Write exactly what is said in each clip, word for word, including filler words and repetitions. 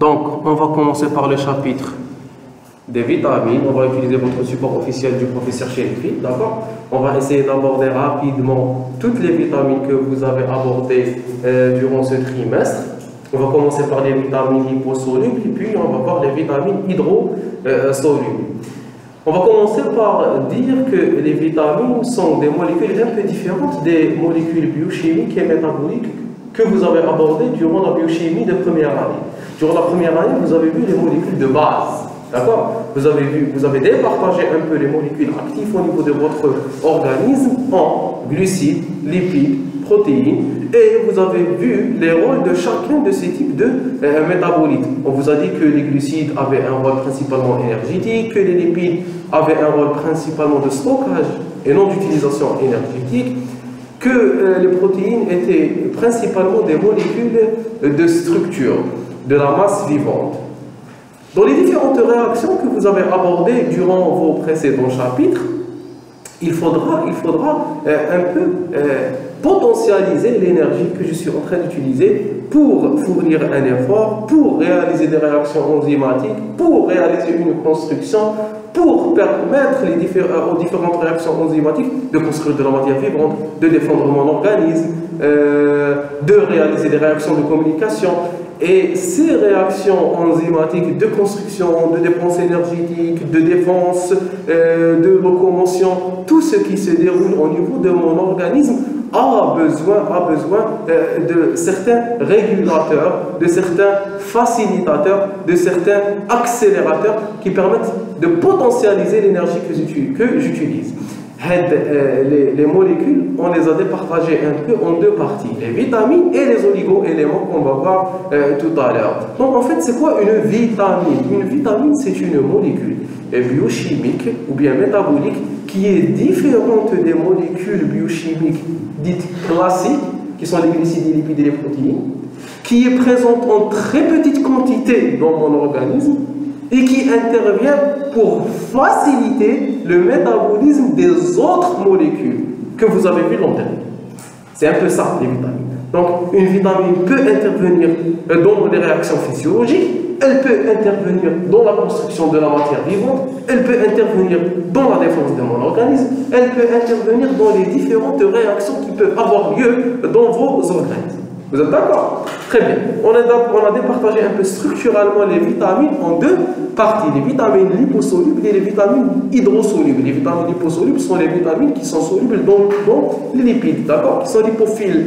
Donc, on va commencer par le chapitre des vitamines. On va utiliser votre support officiel du professeur Chérifi, d'accord? On va essayer d'aborder rapidement toutes les vitamines que vous avez abordées euh, durant ce trimestre. On va commencer par les vitamines liposolubles et puis on va voir les vitamines hydrosolubles. On va commencer par dire que les vitamines sont des molécules un peu différentes des molécules biochimiques et métaboliques que vous avez abordées durant la biochimie de première année. Durant la première année, vous avez vu les molécules de base. D'accord? Vous avez vu, vous avez départagé un peu les molécules actives au niveau de votre organisme en glucides, lipides, protéines, et vous avez vu les rôles de chacun de ces types de euh, métabolites. On vous a dit que les glucides avaient un rôle principalement énergétique, que les lipides avaient un rôle principalement de stockage et non d'utilisation énergétique, que euh, les protéines étaient principalement des molécules de structure, de la masse vivante. Dans les différentes réactions que vous avez abordées durant vos précédents chapitres, il faudra, il faudra euh, un peu euh, potentialiser l'énergie que je suis en train d'utiliser pour fournir un effort, pour réaliser des réactions enzymatiques, pour réaliser une construction, pour permettre les diffé- aux différentes réactions enzymatiques de construire de la matière vivante, de défendre mon organisme, euh, de réaliser des réactions de communication. Et ces réactions enzymatiques de construction, de dépense énergétique, de défense, euh, de locomotion, tout ce qui se déroule au niveau de mon organisme a besoin, a besoin euh, de certains régulateurs, de certains facilitateurs, de certains accélérateurs qui permettent de potentialiser l'énergie que j'utilise. Euh, les, les molécules, on les a départagées un peu en deux parties, les vitamines et les oligo-éléments qu'on va voir euh, tout à l'heure. Donc en fait, c'est quoi une vitamine? Une vitamine, c'est une molécule biochimique ou bien métabolique qui est différente des molécules biochimiques dites classiques, qui sont les glucides, les lipides et les protéines, qui est présente en très petite quantité dans mon organisme et qui intervient pour faciliter le métabolisme des autres molécules que vous avez vu l'an dernier. C'est un peu ça, les vitamines. Donc, une vitamine peut intervenir dans les réactions physiologiques, elle peut intervenir dans la construction de la matière vivante, elle peut intervenir dans la défense de mon organisme, elle peut intervenir dans les différentes réactions qui peuvent avoir lieu dans vos organismes. Vous êtes d'accord? Très bien. On a, on a départagé un peu structurellement les vitamines en deux parties, les vitamines liposolubles et les vitamines hydrosolubles. Les vitamines liposolubles sont les vitamines qui sont solubles dans, dans les lipides, d'accord? Qui sont lipophiles.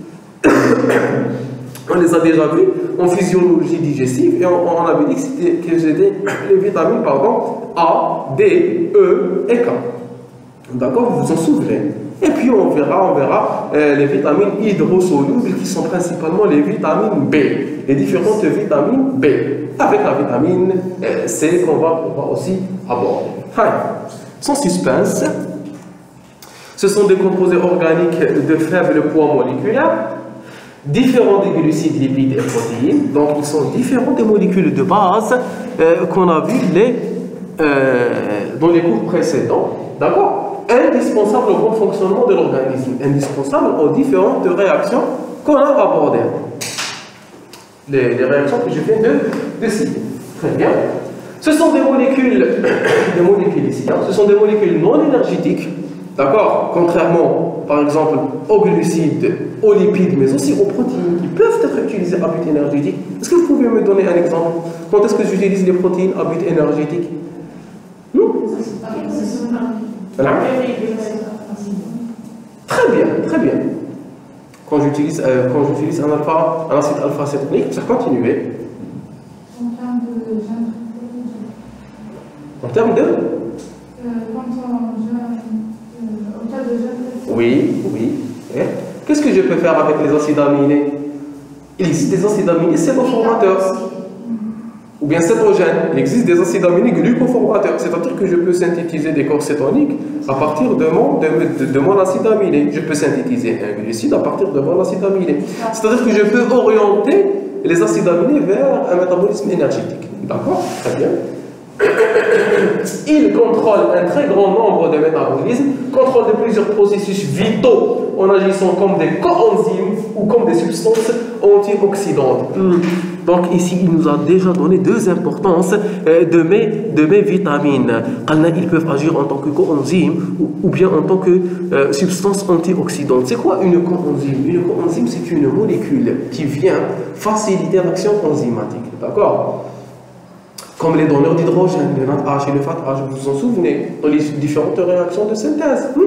On les a déjà vus en physiologie digestive et on, on avait dit que c'était les vitamines pardon, A, D, E et K. D'accord? Vous vous en souvenez? Et puis on verra, on verra euh, les vitamines hydrosolubles qui sont principalement les vitamines B, les différentes vitamines B, avec la vitamine euh, C qu'on va, on va aussi aborder. Enfin, sans suspense, ce sont des composés organiques de faible poids moléculaire, différents des glucides, lipides et protéines, donc ils sont différents des molécules de base euh, qu'on a vues les, euh, dans les cours précédents, d'accord? Indispensable au bon fonctionnement de l'organisme, indispensable aux différentes réactions qu'on a abordées. Les, les réactions que je viens de, de citer. Très bien. Ce sont des molécules, des molécules ici, hein, ce sont des molécules non énergétiques, d'accord? Contrairement, par exemple, aux glucides, aux lipides, mais aussi aux protéines qui peuvent être utilisées à but énergétique. Est-ce que vous pouvez me donner un exemple? Quand est-ce que j'utilise les protéines à but énergétique? Hmm? Voilà. Très bien, très bien. Quand j'utilise euh, quand j'utilise un alpha, un acide alpha-cétonique, ça continue. En termes de En termes de euh, quand on gène, euh, en termes de gène. Oui, oui. Qu'est-ce que je peux faire avec les acides aminés? Il existe des acides aminés cétoformateurs. Ou bien cétogènes. Il existe des acides aminés glucoformateurs. C'est-à-dire que je peux synthétiser des corps cétoniques à partir de mon, de, de, de mon acide aminé. Je peux synthétiser un glucide à partir de mon acide aminé. C'est-à-dire que je peux orienter les acides aminés vers un métabolisme énergétique. D'accord? Très bien. Il contrôle un très grand nombre de métabolismes, contrôle de plusieurs processus vitaux en agissant comme des coenzymes ou comme des substances antioxydantes. Donc ici, il nous a déjà donné deux importances de mes, de mes vitamines. Ils peuvent agir en tant que coenzyme ou, ou bien en tant que euh, substance antioxydante. C'est quoi une coenzyme? Une coenzyme, c'est une molécule qui vient faciliter l'action enzymatique. D'accord? Comme les donneurs d'hydrogène, le NADH et le FADH, vous vous en souvenez, dans les différentes réactions de synthèse. Hmm?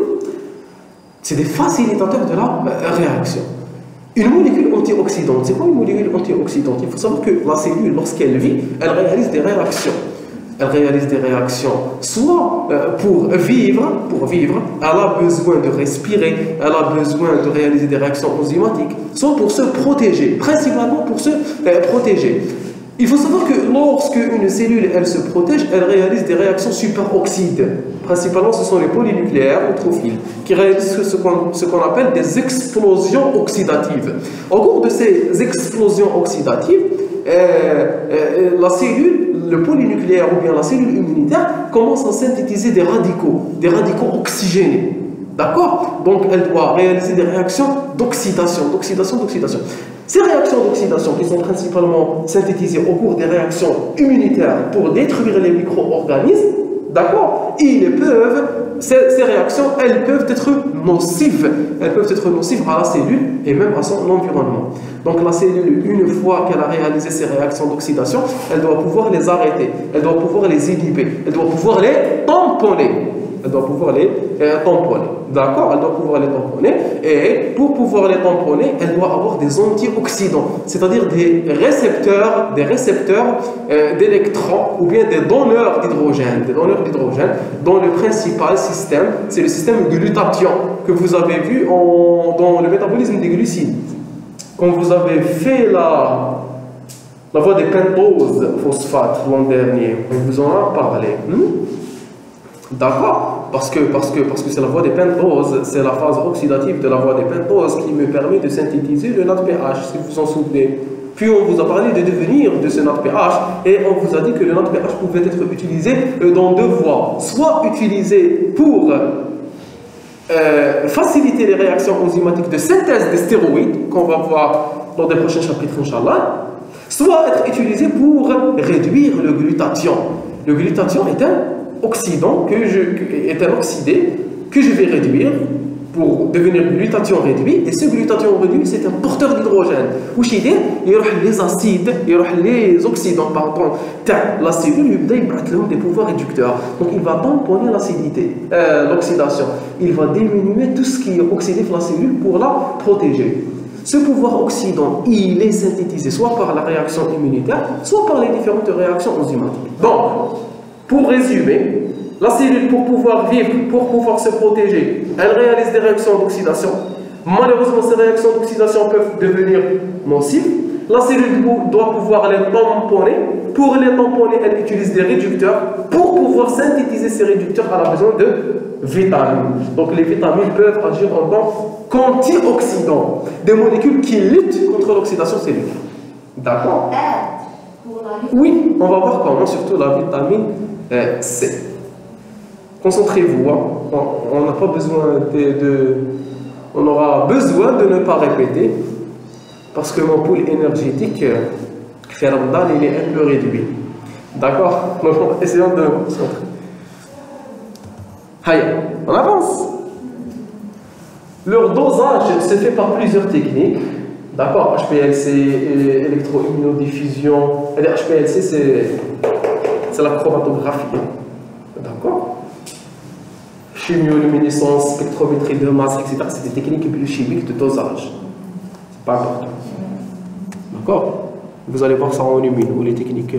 C'est des facilitateurs de la euh, réaction. Une molécule antioxydante, c'est quoi une molécule antioxydante? Il faut savoir que la cellule, lorsqu'elle vit, elle réalise des réactions. Elle réalise des réactions, soit euh, pour vivre, pour vivre, elle a besoin de respirer, elle a besoin de réaliser des réactions enzymatiques, soit pour se protéger, principalement pour se euh, protéger. Il faut savoir que lorsque une cellule elle se protège, elle réalise des réactions superoxydes. Principalement, ce sont les polynucléaires neutrophiles qui réalisent ce qu'on ce qu'on appelle des explosions oxydatives. Au cours de ces explosions oxydatives, euh, euh, la cellule, le polynucléaire ou bien la cellule immunitaire commence à synthétiser des radicaux, des radicaux oxygénés. D'accord? Donc, elle doit réaliser des réactions d'oxydation, d'oxydation, d'oxydation. Ces réactions d'oxydation qui sont principalement synthétisées au cours des réactions immunitaires pour détruire les micro-organismes, d'accord, ils peuvent, ces, ces réactions, elles peuvent être nocives. Elles peuvent être nocives à la cellule et même à son environnement. Donc la cellule, une fois qu'elle a réalisé ces réactions d'oxydation, elle doit pouvoir les arrêter, elle doit pouvoir les inhiber, elle doit pouvoir les tamponner. Elle doit pouvoir les euh, tamponner. D'accord? Elle doit pouvoir les tamponner. Et pour pouvoir les tamponner, elle doit avoir des antioxydants, c'est-à-dire des récepteurs, des récepteurs euh, d'électrons ou bien des donneurs d'hydrogène. Des donneurs d'hydrogène dont le principal système, c'est le système glutathion que vous avez vu en, dans le métabolisme des glucides. Quand vous avez fait la, la voie des pentoses phosphates l'an dernier, on vous en a parlé. Hmm? D'accord? Parce que parce que parce que c'est la voie des pentoses, c'est la phase oxydative de la voie des pentoses qui me permet de synthétiser le NADPH, si vous vous en souvenez. Puis on vous a parlé de devenir de ce NADPH et on vous a dit que le NADPH pouvait être utilisé dans deux voies. Soit utilisé pour euh, faciliter les réactions enzymatiques de synthèse des stéroïdes, qu'on va voir dans des prochains chapitres, Inch'Allah, soit être utilisé pour réduire le glutathion. Le glutathion est un oxydant que je, est un oxydé que je vais réduire pour devenir glutathion réduit, et ce glutathion réduit c'est un porteur d'hydrogène. Ou chez il y aura les acides, il y aura les oxydants, pardon, la cellule il va des pouvoirs réducteurs, donc il va tamponner l'acidité, euh, l'oxydation, il va diminuer tout ce qui est oxydé dans la cellule pour la protéger. Ce pouvoir oxydant, il est synthétisé soit par la réaction immunitaire, soit par les différentes réactions enzymatiques. Donc, pour résumer, la cellule, pour pouvoir vivre, pour pouvoir se protéger, elle réalise des réactions d'oxydation. Malheureusement, ces réactions d'oxydation peuvent devenir nocives. La cellule doit pouvoir les tamponner. Pour les tamponner, elle utilise des réducteurs. Pour pouvoir synthétiser ces réducteurs, elle a besoin de vitamines. Donc les vitamines peuvent agir en tant qu'antioxydants, des molécules qui luttent contre l'oxydation cellulaire. D'accord? Oui, on va voir comment, surtout la vitamine euh, C. Concentrez-vous, hein. On n'a pas besoin de, de... On aura besoin de ne pas répéter, parce que mon pool énergétique, euh, il est un peu réduit. D'accord? Donc, essayons de nous concentrer. Allez, on avance. Leur dosage se fait par plusieurs techniques. D'accord, H P L C, électroimmunodiffusion. H P L C, c'est la chromatographie. D'accord? Chimioluminescence, spectrométrie de masse, et cetera. C'est des techniques biochimiques de dosage. C'est pas important. D'accord? Vous allez voir ça en une ou les techniques.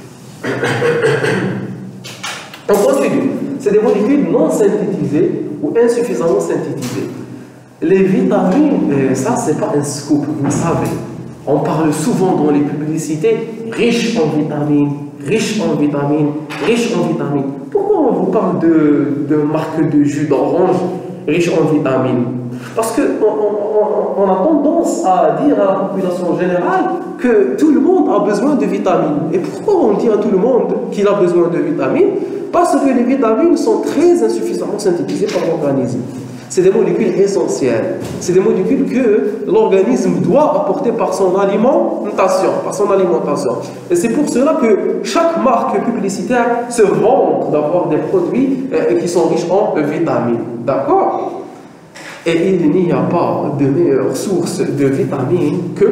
On continue. C'est des molécules non synthétisées ou insuffisamment synthétisées. Les vitamines, euh, ça c'est pas un scoop, vous savez. On parle souvent dans les publicités, riches en vitamines, riches en vitamines, riches en vitamines. Pourquoi on vous parle de, de marque de jus d'orange riche en vitamines? Parce qu'on on, on, on a tendance à dire à la population générale que tout le monde a besoin de vitamines. Et pourquoi on dit à tout le monde qu'il a besoin de vitamines? Parce que les vitamines sont très insuffisamment synthétisées par l'organisme. C'est des molécules essentielles. C'est des molécules que l'organisme doit apporter par son alimentation. Par son alimentation. Et c'est pour cela que chaque marque publicitaire se vante d'avoir des produits euh, qui sont riches en vitamines. D'accord? Et il n'y a pas de meilleure source de vitamines que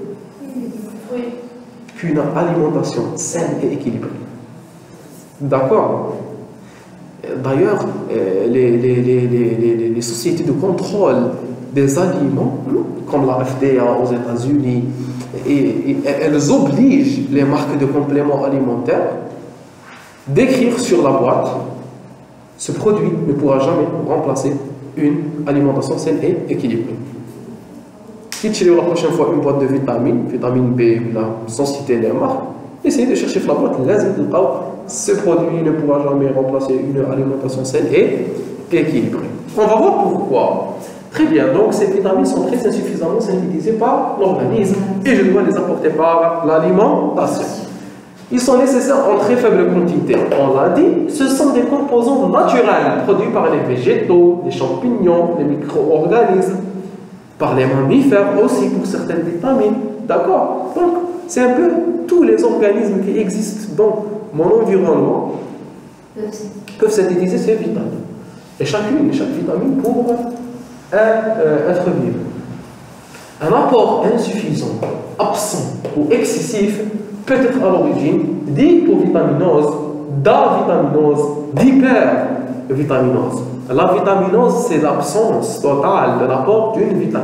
qu'une alimentation saine et équilibrée. D'accord? D'ailleurs, les, les, les, les, les sociétés de contrôle des aliments, comme la F D A aux États-Unis, et, et, elles obligent les marques de compléments alimentaires d'écrire sur la boîte: ce produit ne pourra jamais remplacer une alimentation saine et équilibrée. Si tu lis la prochaine fois une boîte de vitamines, vitamine B, là, sans citer les marques, essayez de chercher sur la boîte, ce produit ne pourra jamais remplacer une alimentation saine et équilibrée. On va voir pourquoi. Très bien, donc ces vitamines sont très insuffisamment synthétisées par l'organisme et je dois les apporter par l'alimentation. Ils sont nécessaires en très faible quantité. On l'a dit, ce sont des composants naturels produits par les végétaux, les champignons, les micro-organismes, par les mammifères aussi pour certaines vitamines. D'accord? Donc, c'est un peu tous les organismes qui existent dans mon environnement peuvent synthétiser ces vitamines. Et chacune, chaque vitamine pour un, euh, être vivant. Un apport insuffisant, absent ou excessif peut être à l'origine d'hypovitaminose, d'avitaminose, d'hypervitaminose. La vitaminose, c'est l'absence totale de l'apport d'une vitamine.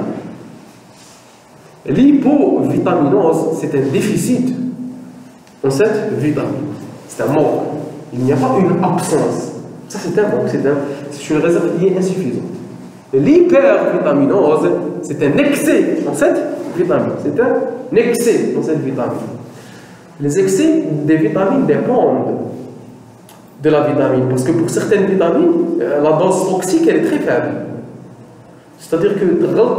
L'hypovitaminose, c'est un déficit en cette vitamine. C'est un manque. Il n'y a pas une absence. Ça, c'est un manque, c'est un, une réserve qui est insuffisante. L'hypervitaminose, c'est un excès dans cette vitamine. C'est un excès dans cette vitamine. Les excès des vitamines dépendent de la vitamine, parce que pour certaines vitamines, la dose toxique elle est très faible. C'est-à-dire que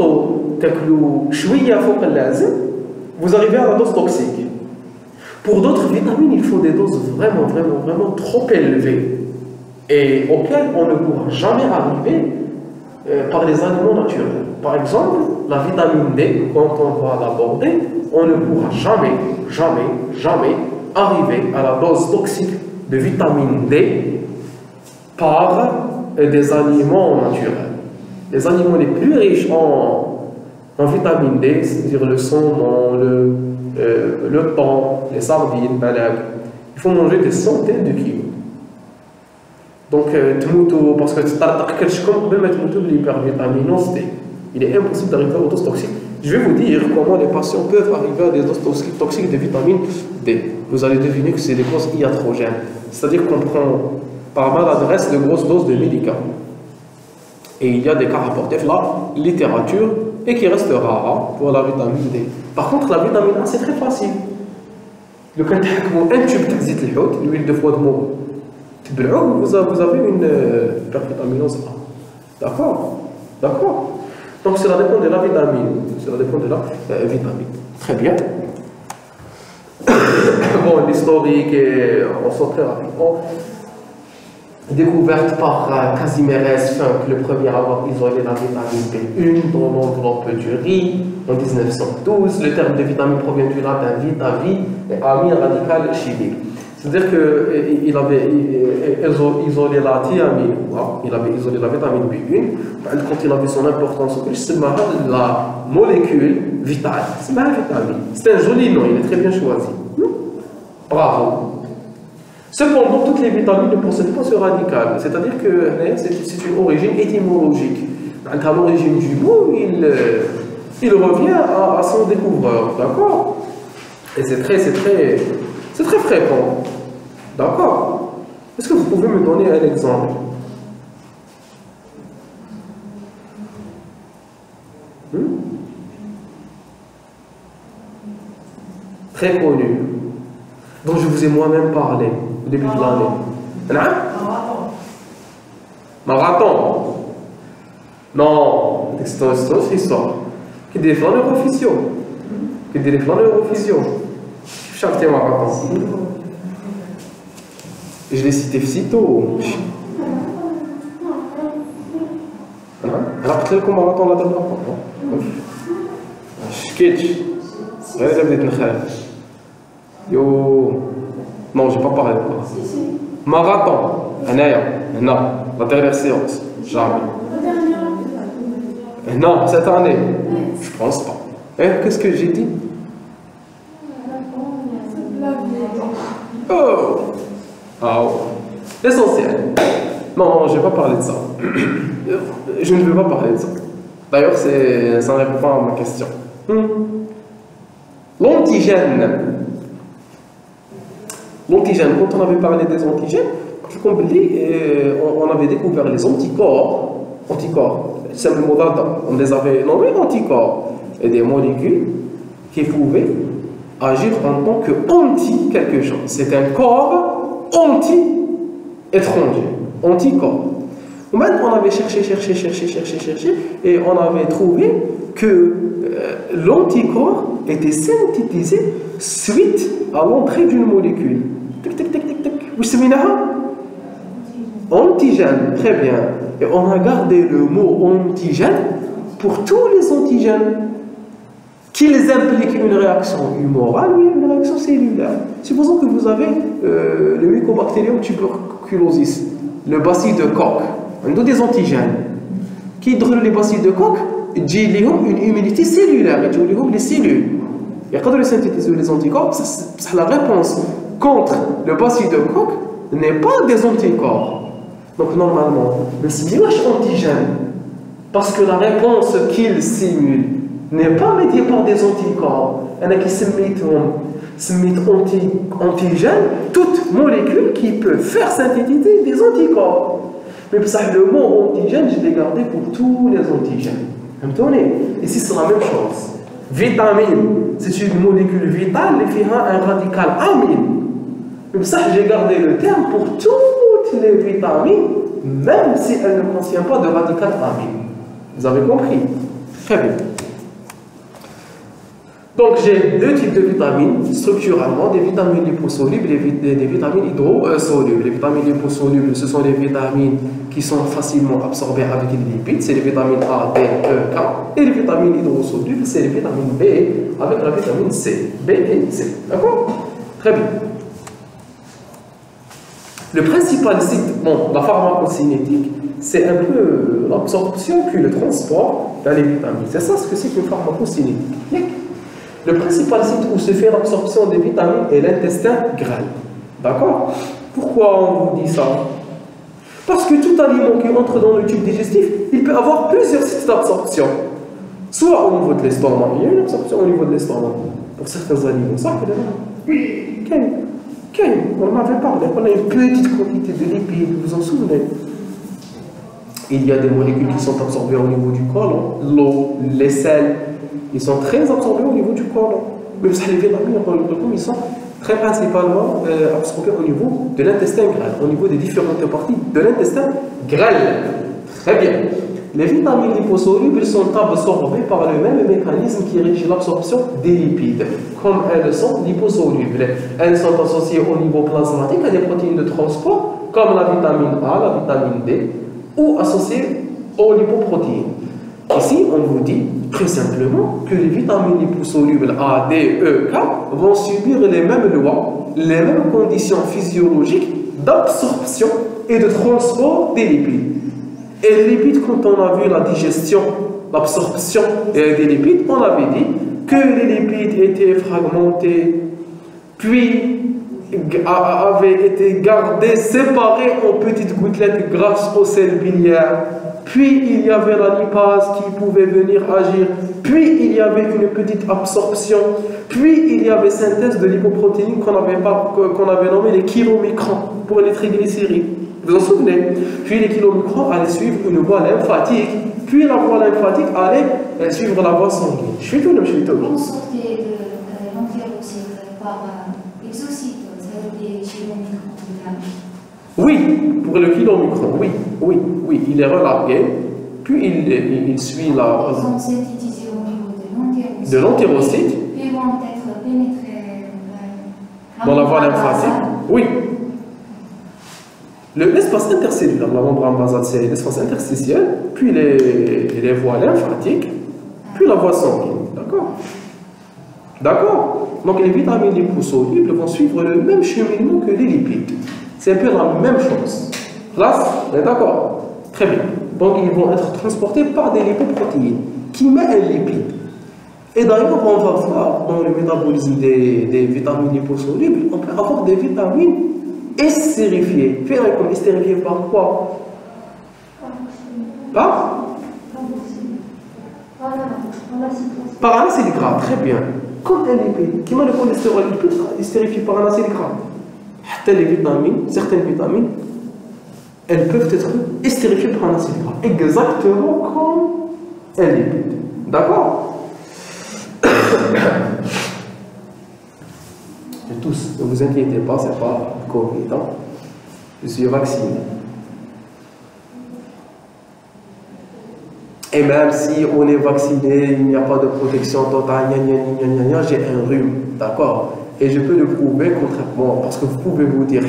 vous arrivez à la dose toxique. Pour d'autres vitamines, il faut des doses vraiment, vraiment, vraiment trop élevées et auxquelles on ne pourra jamais arriver euh, par les aliments naturels. Par exemple, la vitamine D, quand on va l'aborder, on ne pourra jamais, jamais, jamais arriver à la dose toxique de vitamine D par euh, des aliments naturels. Les aliments les plus riches en, en vitamine D, c'est-à-dire le saumon, le, euh, le thon, les sardines, il faut manger des centaines de kilos. Donc, euh, parce que l'hypervitaminose D, il est impossible d'arriver aux doses toxiques. Je vais vous dire comment les patients peuvent arriver à des doses toxiques de vitamine D. Vous allez deviner que c'est des doses iatrogènes, c'est-à-dire qu'on prend par maladresse de grosses doses de médicaments. Et il y a des cas rapportés dans la littérature et qui restent rares pour la vitamine D. Par contre, la vitamine A, c'est très facile. Le cas un tube de l'huile de foie de moreau, vous avez une hypervitaminose A. D'accord? D'accord? Donc, cela dépend de la vitamine. Cela dépend de la euh, vitamine. Très bien. Bon, l'historique, on sort très rapidement. Découverte par euh, Casimérez Funk, le premier à avoir isolé la vitamine B un dans l'enveloppe du riz en mille neuf cent douze. Le terme de vitamine provient du latin vitavi et amine radical chimique. C'est-à-dire qu'il avait isolé la thiamine, il avait isolé la vitamine B un, quand il avait son importance, c'est la molécule vitale, c'est ma vitamine. C'est un joli nom, il est très bien choisi. Bravo. Cependant, toutes les vitamines ne possèdent pas ce radical, c'est-à-dire que c'est une origine étymologique. À l'origine du mot, il, il revient à, à son découvreur, d'accord? Et c'est très, c'est très, c'est très fréquent, d'accord? Est-ce que vous pouvez me donner un exemple? Hmm? Très connu, dont je vous ai moi-même parlé au début de l'année. Marathon. Non, c'est une histoire qui défend les officiaux. كديري في l'eurofusion. شفتي marathon. Je l'ai cité sitôt. أنا قلت لكم marathon لا dernière fois. شكيتش. غير بديت نخاف. Yo. Non, j'ai pas parlé de ça. Si, si. Marathon. هنايا هنا la dernière séance. Jamais. La dernière. Non, cette année. Je pense pas. Eh, qu'est-ce que j'ai dit? La vie. Oh. Ah ouais. L'essentiel. Non, non, je vais pas parler de ça. Je ne veux pas parler de ça. D'ailleurs, c'est, ça ne répond pas à ma question. Hmm. L'antigène. L'antigène, quand on avait parlé des antigènes, on avait découvert les anticorps. Anticorps, simplement on les avait nommés anticorps. Et des molécules qui pouvaient agir en tant que anti quelque chose. C'est un corps anti-étranger. Anticorps. Maintenant, on avait cherché, cherché, cherché, cherché, cherché, et on avait trouvé que euh, l'anticorps était synthétisé suite à l'entrée d'une molécule. Tic, tic, tic, tic, tic. Vous savez, antigène, très bien. Et on a gardé le mot antigène pour tous les antigènes qu'ils impliquent une réaction humorale ou une réaction cellulaire. Supposons que vous avez euh, le Mycobacterium tuberculosis, le bacille de Koch. On a des antigènes qui drôlent les bacilles de Koch, ils ont une immunité cellulaire, ils ont les cellules. Et quand on synthétise les anticorps, c'est la réponse contre le bacille de Koch n'est pas des anticorps. Donc normalement, le simulage antigène, parce que la réponse qu'il simule n'est pas médiée par des anticorps, il y en a qui se mettent anti, antigène, toute molécule qui peut faire synthétiser des anticorps. Mais pour ça, le mot antigène, je l'ai gardé pour tous les antigènes. Vous comprenez? Ici, c'est la même chose. Vitamine, c'est une molécule vitale qui a un radical amine. Mais pour ça, j'ai gardé le terme pour toutes les vitamines, même si elles ne contiennent pas de radical amine. Vous avez compris? Très bien. Donc j'ai deux types de vitamines, structurellement, des vitamines liposolubles et des, des vitamines hydrosolubles. Les vitamines liposolubles, ce sont les vitamines qui sont facilement absorbées avec les lipides, c'est les vitamines A, D, E, K. Et les vitamines hydrosolubles, c'est les vitamines B avec la vitamine C, B et C. D'accord? Très bien. Le principal site, bon, la pharmacocinétique, c'est un peu l'absorption puis le transport dans les vitamines. C'est ça ce que c'est qu'une pharmacocinétique. Le principal site où se fait l'absorption des vitamines est l'intestin grêle. D'accord? Pourquoi on vous dit ça? Parce que tout aliment qui entre dans le tube digestif, il peut avoir plusieurs sites d'absorption. Soit au niveau de l'estomac, il y a une absorption au niveau de l'estomac. Pour certains aliments, ça, oui, quel, quel, on en avait parlé, on a une petite quantité de lipides, vous vous en souvenez? Il y a des molécules qui sont absorbées au niveau du côlon, l'eau, les sels, ils sont très absorbés au niveau du côlon. Même si les vitamines, ils sont très principalement euh, absorbés au niveau de l'intestin grêle, au niveau des différentes parties de l'intestin grêle. Très bien. Les vitamines liposolubles sont absorbées par le même mécanisme qui régit l'absorption des lipides. Comme elles sont liposolubles, elles sont associées au niveau plasmatique à des protéines de transport, comme la vitamine A, la vitamine D, ou associées aux lipoprotéines. Ici, on vous dit très simplement que les vitamines liposolubles A, D, E, K vont subir les mêmes lois, les mêmes conditions physiologiques d'absorption et de transport des lipides. Et les lipides, quand on a vu la digestion, l'absorption des lipides, on avait dit que les lipides étaient fragmentés, puis avaient été gardés, séparés en petites gouttelettes grâce aux sels biliaires. Puis il y avait la lipase qui pouvait venir agir, puis il y avait une petite absorption, puis il y avait synthèse de lipoprotéines qu'on avait, pas, qu'on avait nommé les kilomicrons pour les triglycérides. Vous vous en souvenez? Puis les kilomicrons allaient suivre une voie lymphatique, puis la voie lymphatique allait suivre la voie sanguine. Je suis tout le je suis tout le On sortait de l'antérocyte par exocyte, c'est-à-dire les kilomicrons. Oui, pour le kilomicron, oui, oui, oui, il est relargué, puis il, il, il suit la... Ils sont synthétisés au niveau de de l'entérocyte. Puis vont être pénétrés euh, dans la voie lymphatique. Oui. L'espace intercellulaire, la membrane basale, c'est l'espace interstitiel, puis les, les voies lymphatiques, puis la voie sanguine. D'accord? D'accord? Donc les vitamines liposolubles vont suivre le même cheminement que les lipides. C'est un peu la même chose. Là, on est d'accord? Très bien. Donc ils vont être transportés par des lipoprotéines qui mettent un lipide. Et d'ailleurs, on va voir dans le métabolisme des, des vitamines liposolubles, on peut avoir des vitamines estérifiées. Comme estérifiées par quoi? Par Par un acide gras, très bien. Comme un lipide, qui met le cholestérol, il peut être estérifié par un acide gras. Les vitamines, certaines vitamines, elles peuvent être estérifiées par un acide gras, exactement comme un lipide. D'accord? Et tous, ne vous inquiétez pas, c'est pas Covid. Hein? Je suis vacciné. Et même si on est vacciné, il n'y a pas de protection totale, j'ai un rhume, d'accord? Et je peux le prouver contrairement, parce que vous pouvez vous dire,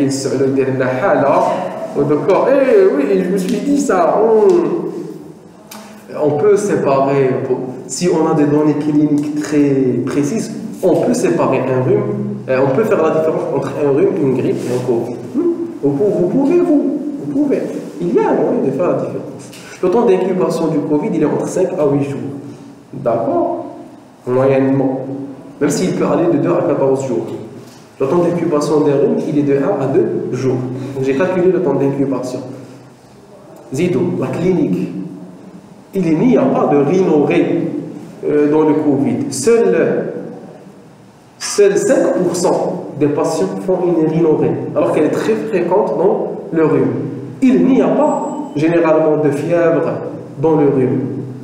d'accord, eh oui, je me suis dit ça, on, on peut séparer, si on a des données cliniques très précises, on peut séparer un rhume, on peut faire la différence entre un rhume, une grippe et un Covid. Vous, vous pouvez, vous, vous pouvez. Il y a un moyen de faire la différence. Le temps d'incubation du Covid, il est entre cinq à huit jours. D'accord? Moyennement. Même s'il peut aller de deux à quatorze jours. Le temps d'incubation des rhumes, il est de un à deux jours. Donc j'ai calculé le temps d'incubation. Zido, la clinique. Il n'y a pas de rhinorrhée euh, dans le Covid. Seul, seul cinq pour cent des patients font une rhinorrhée, alors qu'elle est très fréquente dans le rhume. Il n'y a pas généralement de fièvre dans le rhume,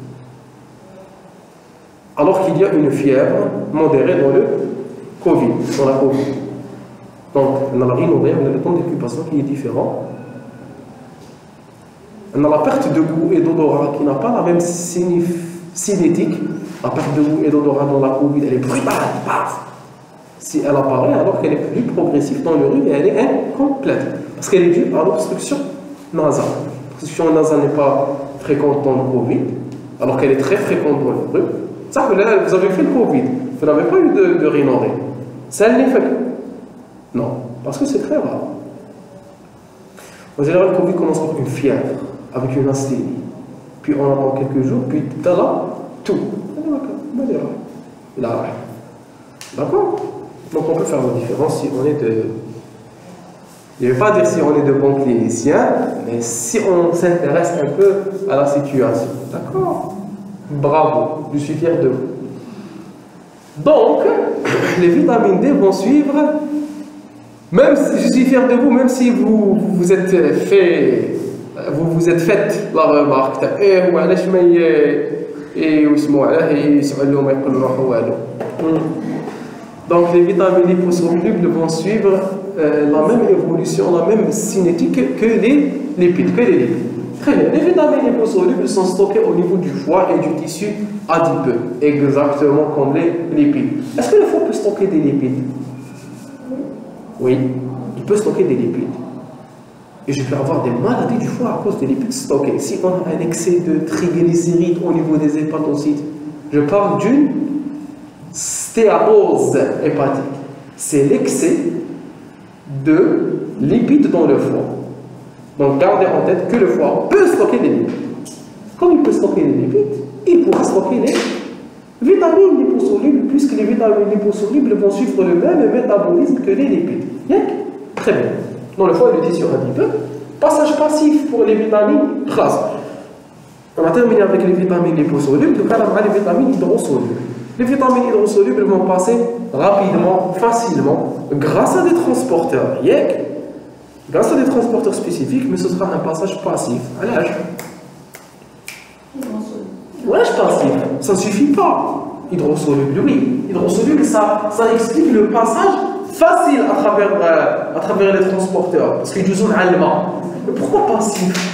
alors qu'il y a une fièvre modérée dans le Covid, dans la Covid. Donc, on a la rhinorrhée, on a le temps d'incubation qui est différent. On a la perte de goût et d'odorat qui n'a pas la même cinétique. La perte de goût et d'odorat dans la Covid, elle est brutale, paf. Si elle apparaît, alors qu'elle est plus progressive dans le rhume, et elle est incomplète, parce qu'elle est due à l'obstruction nasale. L'obstruction nasale n'est pas fréquente dans le Covid, alors qu'elle est très fréquente dans le rhume. Ça, vous avez fait le Covid, vous n'avez pas eu de, de rhinorrhée. Ça, elle n'est fait. Non, parce que c'est très rare. En général, le Covid commence par une fièvre, avec une asthénie. Puis on attend quelques jours, puis là, tout. D'accord? Donc on peut faire la différence si on est de... Je ne vais pas dire si on est de bons cliniciens, mais si on s'intéresse un peu à la situation. D'accord? Bravo, je suis fier de vous. Donc, les vitamines D vont suivre, même si je suis fier de vous, même si vous vous êtes fait, vous vous êtes fait la remarque, eh, voilà, je m'ai et donc les vitamines liposolubles vont suivre euh, la même évolution, la même cinétique que les lipides, que les lipides. Très bien. Les vitamines liposolubles sont stockées au niveau du foie et du tissu adipeux, exactement comme les lipides. Est-ce que le foie peut stocker des lipides? Oui, il peut stocker des lipides. Et je peux avoir des maladies du foie à cause des lipides stockés. Si on a un excès de triglycérides au niveau des hépatocytes, je parle d'une stéatose hépatique. C'est l'excès de lipides dans le foie. Donc gardez en tête que le foie peut stocker des lipides. Comme il peut stocker des lipides, il pourra stocker les vitamines liposolubles, puisque les vitamines liposolubles vont suivre le même métabolisme que les lipides. Très bien. Dans le foie et le tissu adipeux, passage passif pour les vitamines traces. On a terminé avec les vitamines liposolubles, le cas les vitamines hydrosolubles. Les vitamines hydrosolubles vont passer rapidement, facilement, grâce à des transporteurs. Yek. Grâce à des transporteurs spécifiques, mais ce sera un passage passif. À l'âge. Ouais, je passif. Ça ne suffit pas. Hydrosoluble, oui. Hydrosoluble, ça, ça explique le passage facile à travers, euh, à travers les transporteurs. Parce qu'ils sont allemands. Mais pourquoi passif?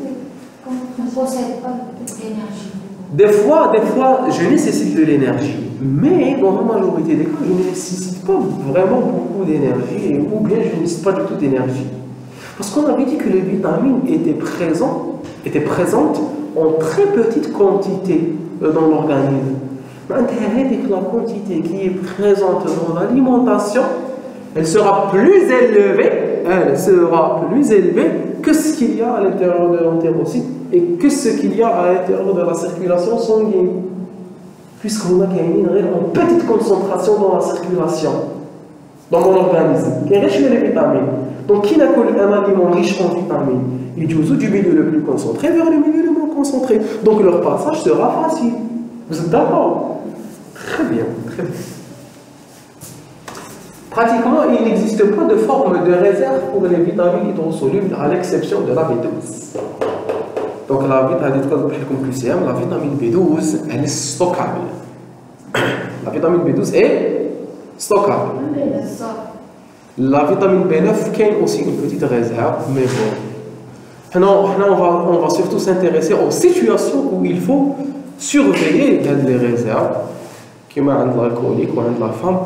On ne possède pas d'énergie. Des fois, des fois, je nécessite de l'énergie. Mais dans la majorité des cas, je ne nécessite pas vraiment beaucoup d'énergie, ou bien je ne nécessite pas du tout d'énergie. Parce qu'on avait dit que les vitamines étaient présentes, étaient présentes en très petite quantité dans l'organisme. Mais la quantité qui est présente dans l'alimentation, elle sera plus élevée, elle sera plus élevée que ce qu'il y a à l'intérieur de l'entérocyte et que ce qu'il y a à l'intérieur de la circulation sanguine. Puisqu'on a en petite concentration dans la circulation, dans mon organisme, qui est riche en vitamines. Donc, qui n'a qu'un aliment riche en vitamines, il joue du milieu le plus concentré vers le milieu le moins concentré. Donc, leur passage sera facile. Vous êtes d'accord? Très bien, très bien. Pratiquement, il n'existe pas de forme de réserve pour les vitamines hydrosolubles, à l'exception de la B douze. Donc, la vitamine la vitamine B douze, elle est stockable. La vitamine B douze est stockable. La vitamine B neuf, qui a aussi une petite réserve, mais bon. Non, on, va, on va surtout s'intéresser aux situations où il faut surveiller les réserves, comme l'alcoolique ou la femme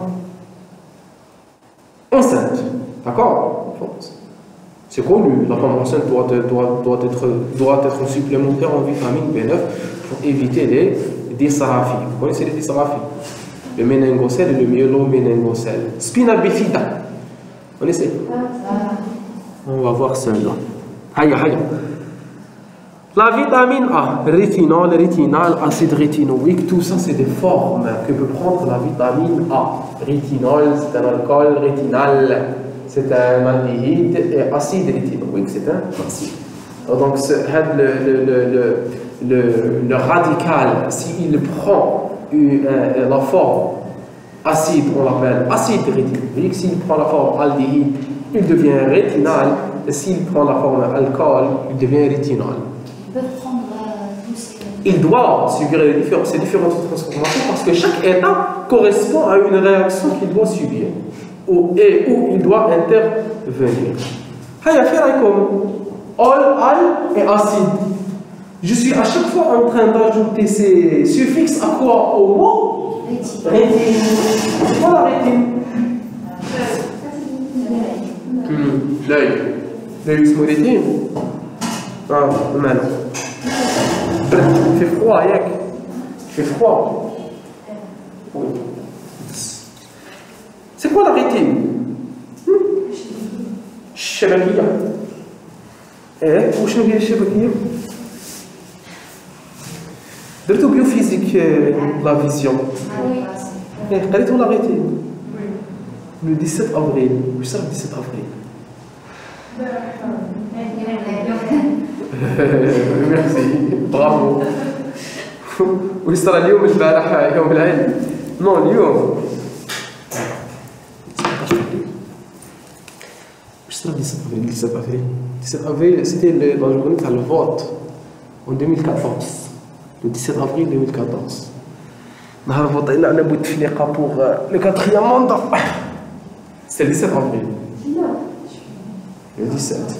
enceinte. D'accord? C'est connu, la femme enceinte doit, doit, doit, être, doit être supplémentaire en vitamine B neuf pour éviter les dysraphies. Vous connaissez les dysraphies? Le méningocèle et le myéloméningocèle. Spina bifida. Vous connaissez? On va voir celle-là. Aïe, aïe. La vitamine A, rétinol, rétinal, acide rétinoïque, tout ça c'est des formes que peut prendre la vitamine A. Rétinol, c'est un alcool, rétinal, c'est un aldéhyde, et acide rétinoïque, c'est un acide. Donc le, le, le, le, le, le radical, s'il prend une, euh, la forme acide, on l'appelle acide rétinoïque. S'il prend la forme aldéhyde, il devient rétinal. Et s'il prend la forme alcool, il devient rétinal. Ils peuvent prendre euh, tous ces... Il doit subir les différentes, ces différentes transformations parce que chaque état correspond à une réaction qu'il doit subir ou, et où il doit intervenir. Haya comme ol, al et acide. Je suis à chaque fois en train d'ajouter ces suffixes à quoi? Au mot rétine. C'est quoi la rétine? Hmm, l'œil. L'œil c'est rétine. Ah, mal. Il fait froid, Yak. Il fait froid. Oui. C'est quoi la rétine? الشبكية. إيه وش هي الشبكية؟ درتو بيوفيزيك لا فيزيون. إيه قريتو لا rétine. Le dix-sept avril. واش صرا dix-sept avril؟ Merci, bravo. واش صرا اليوم البارح يوم العلم؟ نو اليوم. dix-sept avril, dix-sept avril. dix-sept avril, c'était la journée de le vote en deux mille quatorze. Le dix-sept avril deux mille quatorze. نهار فوطينا على بوتفليقة pour le quatrième mandat. C'est le dix-sept avril. Le dix-sept.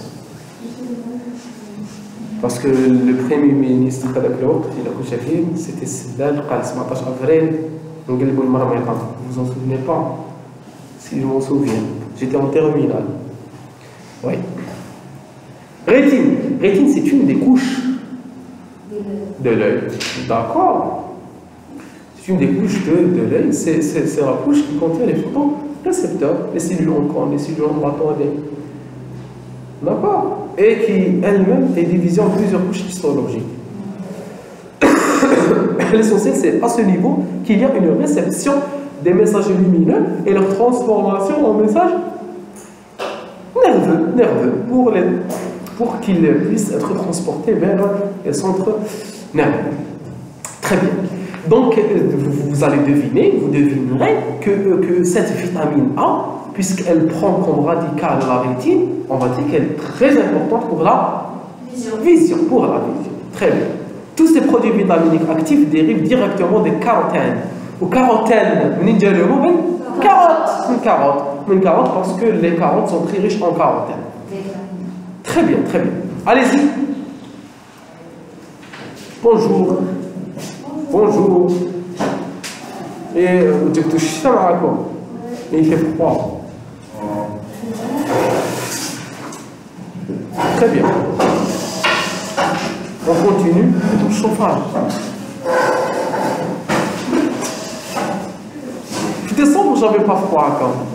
Parce que le premier ministre de l'autre, il a couché film, c'était Sedal, le sept avril. Donc il vous vous en souvenez pas? Si je m'en souviens. J'étais en terminale. Oui. Rétine. Rétine, c'est une des couches de l'œil. D'accord. C'est une des couches de, de l'œil. C'est la couche qui contient les photorécepteurs, les cellules oncones, les cellules melatonin. D'accord. Et qui elle-même est divisée en plusieurs couches histologiques. L'essentiel, c'est à ce niveau qu'il y a une réception des messages lumineux et leur transformation en messages nerveux, nerveux pour, les, pour qu'ils puissent être transportés vers les centres nerveux. Très bien. Donc, vous, vous allez deviner, vous devinerez que, que cette vitamine A, puisqu'elle prend comme radical la rétine, on va dire qu'elle est très importante pour la vision. vision. Pour la vision. Très bien. Tous ces produits vitaminiques actifs dérivent directement des carotènes. Ou carotènes, carottes. Une carotte. Une carotte parce que les carottes sont très riches en carotène. Très bien, très bien. Allez-y. Bonjour. Bonjour. Et tu touches ça à quoi? Et il fait froid. Très bien. On continue le chauffage. Je décembre, j'avais pas froid quand même.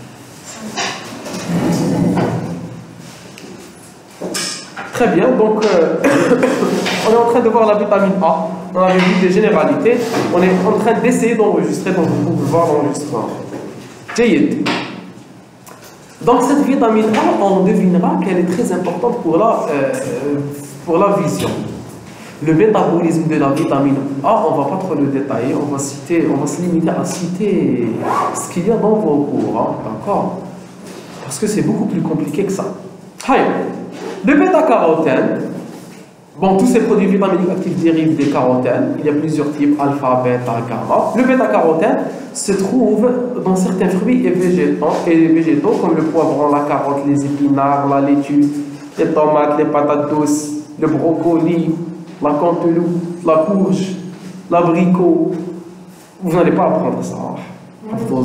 Très bien, donc euh, on est en train de voir la vitamine A. On avait vu des généralités. On est en train d'essayer d'enregistrer, donc vous pouvez voir l'enregistrement. Jayid. Donc cette vitamine A, on devinera qu'elle est très importante pour la, euh, pour la vision. Le métabolisme de la vitamine A, on ne va pas trop le détailler, on va, citer, on va se limiter à citer ce qu'il y a dans vos cours, hein, d'accord? Parce que c'est beaucoup plus compliqué que ça. Hi. Le bêta-carotène, bon, tous ces produits vitaminiques actifs dérivent des carotènes. Il y a plusieurs types, alpha, bêta, gamma. Le bêta-carotène se trouve dans certains fruits et végétaux, et végétaux comme le poivron, la carotte, les épinards, la laitue, les tomates, les patates douces, le brocoli, la canteloupe, la courge, l'abricot. Vous n'allez pas apprendre ça. Non, je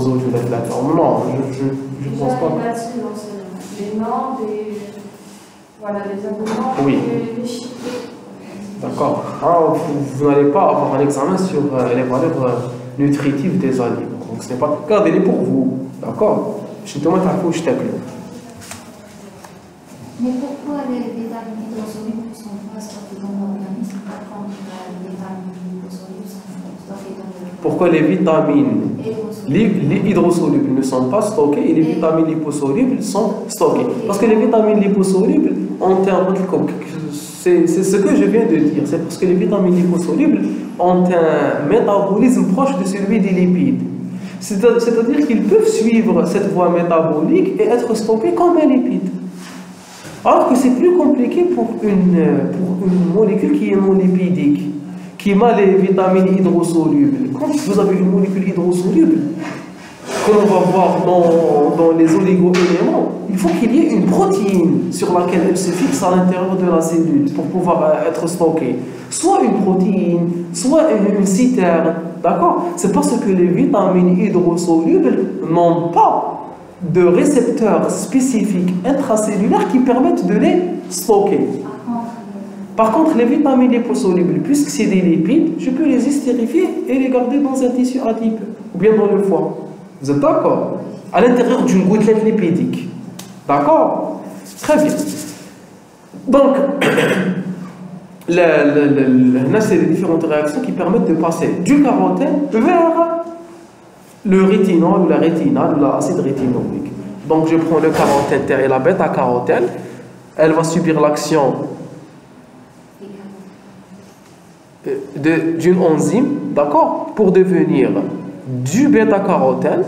ne pense pas. Les normes, les... Voilà, les abonnements, oui. les, les chiffres. D'accord. Alors, vous, vous n'allez pas avoir un examen sur euh, les valeurs euh, nutritives des aliments. Donc, ce n'est pas. Gardez-les pour vous. D'accord. Je te demande à quoi je t'appelle. Mais pourquoi les vitamines hydrosolubles sont pas stockées dans l'organisme quand les vitamines liposolubles sont stockées dans l'organisme? Pourquoi les vitamines les hydrosolubles ne sont pas stockées et les vitamines liposolubles sont stockées? Parce que les vitamines liposolubles ont un c'est ce que je viens de dire, c'est parce que les vitamines liposolubles ont un métabolisme proche de celui des lipides. C'est-à-dire qu'ils peuvent suivre cette voie métabolique et être stockés comme un lipide. Alors que c'est plus compliqué pour une, pour une molécule qui est non lipidique, qui met les vitamines hydrosolubles. Quand vous avez une molécule hydrosoluble, comme on va voir dans, dans les oligo-éléments, il faut qu'il y ait une protéine sur laquelle elle se fixe à l'intérieur de la cellule pour pouvoir être stockée. Soit une protéine, soit une, une citerne. D'accord? C'est parce que les vitamines hydrosolubles n'ont pas de récepteurs spécifiques intracellulaires qui permettent de les stocker. Par contre, les vitamines liposolubles, puisque c'est des lipides, je peux les estérifier et les garder dans un tissu adipeux, ou bien dans le foie. Vous êtes d'accord? À l'intérieur d'une gouttelette lipidique. D'accord? Très bien. Donc, là, c'est les différentes réactions qui permettent de passer du carotène vers le rétinol, ou la rétinale, ou l'acide rétinoïque. Donc, je prends le carotène et la bêta-carotène. Elle va subir l'action d'une enzyme, d'accord, pour devenir du bêta-carotène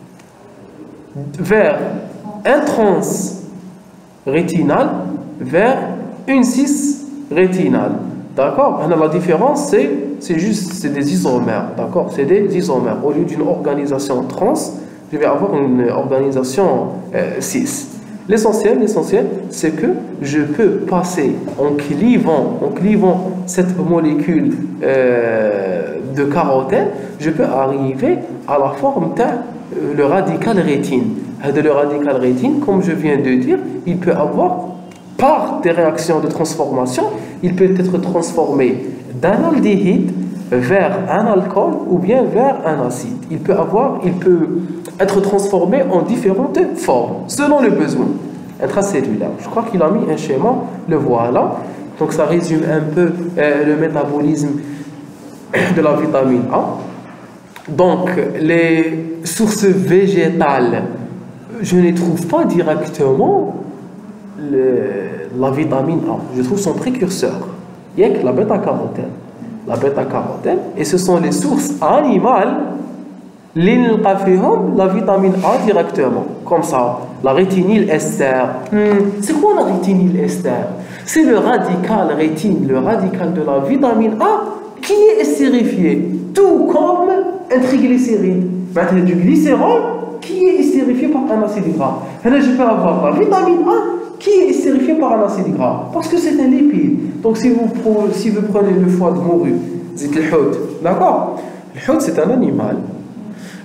vers un trans-rétinal vers une cis-rétinale. D'accord? La différence, c'est c'est juste c'est des isomères. D'accord? C'est des isomères. Au lieu d'une organisation trans, je vais avoir une organisation euh, cis. L'essentiel, l'essentiel, c'est que je peux passer en clivant, en clivant cette molécule euh, de carotène, je peux arriver à la forme de euh, le radical rétine. De le radical rétine, comme je viens de dire, il peut avoir, par des réactions de transformation, il peut être transformé d'un aldéhyde vers un alcool ou bien vers un acide. Il peut avoir, il peut être transformé en différentes formes, selon le besoin intracellulaire. Je crois qu'il a mis un schéma, le voilà. Donc ça résume un peu euh, le métabolisme de la vitamine A. Donc les sources végétales, je ne trouve pas directement le, la vitamine A. Je trouve son précurseur. Il y a que la bêta-carotène. La bêta-carotène, et ce sont les sources animales, l'inqafihum, la vitamine A directement, comme ça, la rétinyle ester. Hmm. C'est quoi la rétinyle ester? C'est le radical rétine, le radical de la vitamine A qui est estérifié, tout comme un triglycéride. Maintenant, du glycérol qui est estérifié par un acide gras. Et là, je peux avoir la vitamine A qui est estérifié par un acide gras, parce que c'est un lipide. Donc si vous, si vous prenez le foie de morue, dites le hout, d'accord? Le hout c'est un animal,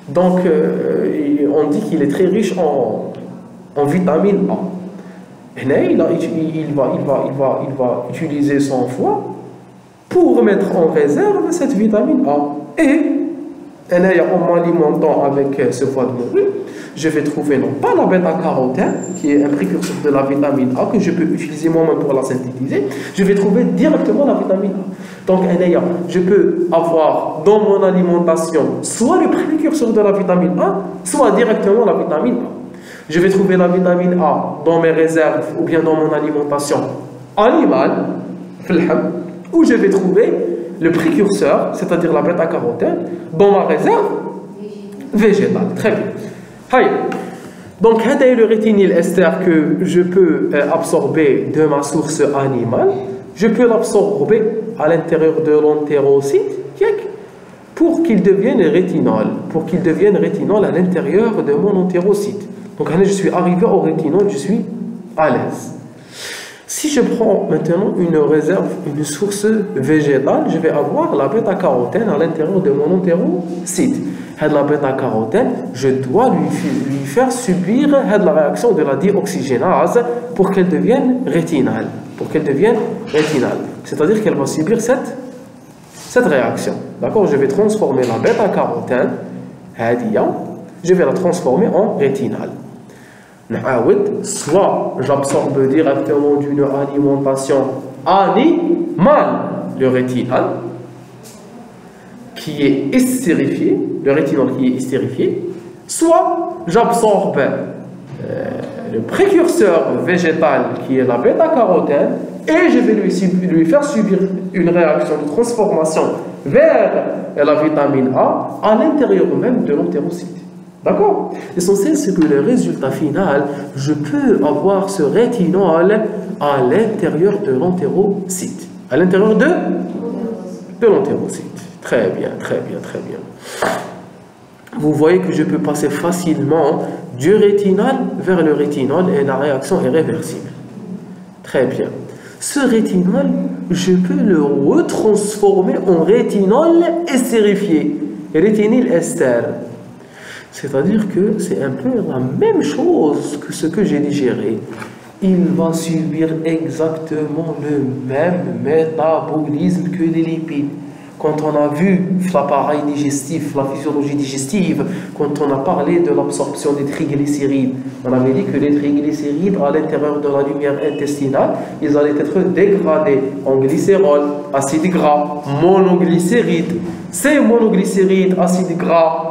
Donc, euh, on dit qu'il est très riche en, en vitamine A. Et là, il, a, il, il, va, il, va, il, va, il va utiliser son foie pour mettre en réserve cette vitamine A. Et, et là, en m'alimentant avec ce foie de morue, je vais trouver non pas la bêta-carotène, qui est un précurseur de la vitamine A, que je peux utiliser moi-même pour la synthétiser, je vais trouver directement la vitamine A. Donc, je peux avoir dans mon alimentation soit le précurseur de la vitamine A, soit directement la vitamine A. Je vais trouver la vitamine A dans mes réserves ou bien dans mon alimentation animale, où je vais trouver le précurseur, c'est-à-dire la bêta-carotène, dans ma réserve végétale. Très bien. Hi. Donc, c'est le rétinylester que je peux absorber de ma source animale. Je peux l'absorber à l'intérieur de l'entérocyte pour qu'il devienne rétinol, pour qu'il devienne rétinol à l'intérieur de mon entérocyte. Donc, je suis arrivé au rétinol, je suis à l'aise. Si je prends maintenant une réserve, une source végétale, je vais avoir la bêta-carotène à l'intérieur de mon entérocyte. La bêta-carotène, je dois lui, lui faire subir la réaction de la dioxygénase pour qu'elle devienne rétinale. Pour qu'elle devienne rétinale. C'est-à-dire qu'elle va subir cette, cette réaction. D'accord? Je vais transformer la bêta-carotène, je vais la transformer en rétinale. Soit j'absorbe directement d'une alimentation animale le rétinal qui est estérifié, le rétinol qui est estérifié, soit j'absorbe euh, le précurseur végétal qui est la bêta-carotène et je vais lui, lui faire subir une réaction de transformation vers la vitamine A à l'intérieur même de l'entérocyte. D'accord? L'essentiel, c'est que le résultat final, je peux avoir ce rétinol à l'intérieur de l'entérocyte. À l'intérieur de, de l'entérocyte. Très bien, très bien, très bien. Vous voyez que je peux passer facilement du rétinol vers le rétinol et la réaction est réversible. Très bien. Ce rétinol, je peux le retransformer en rétinol estérifié, rétinylester. C'est-à-dire que c'est un peu la même chose que ce que j'ai digéré. Il va subir exactement le même métabolisme que les lipides. Quand on a vu l'appareil digestif, la physiologie digestive, quand on a parlé de l'absorption des triglycérides, on avait dit que les triglycérides à l'intérieur de la lumière intestinale, ils allaient être dégradés en glycérol, acide gras, monoglycérides. Ces monoglycérides, acides gras,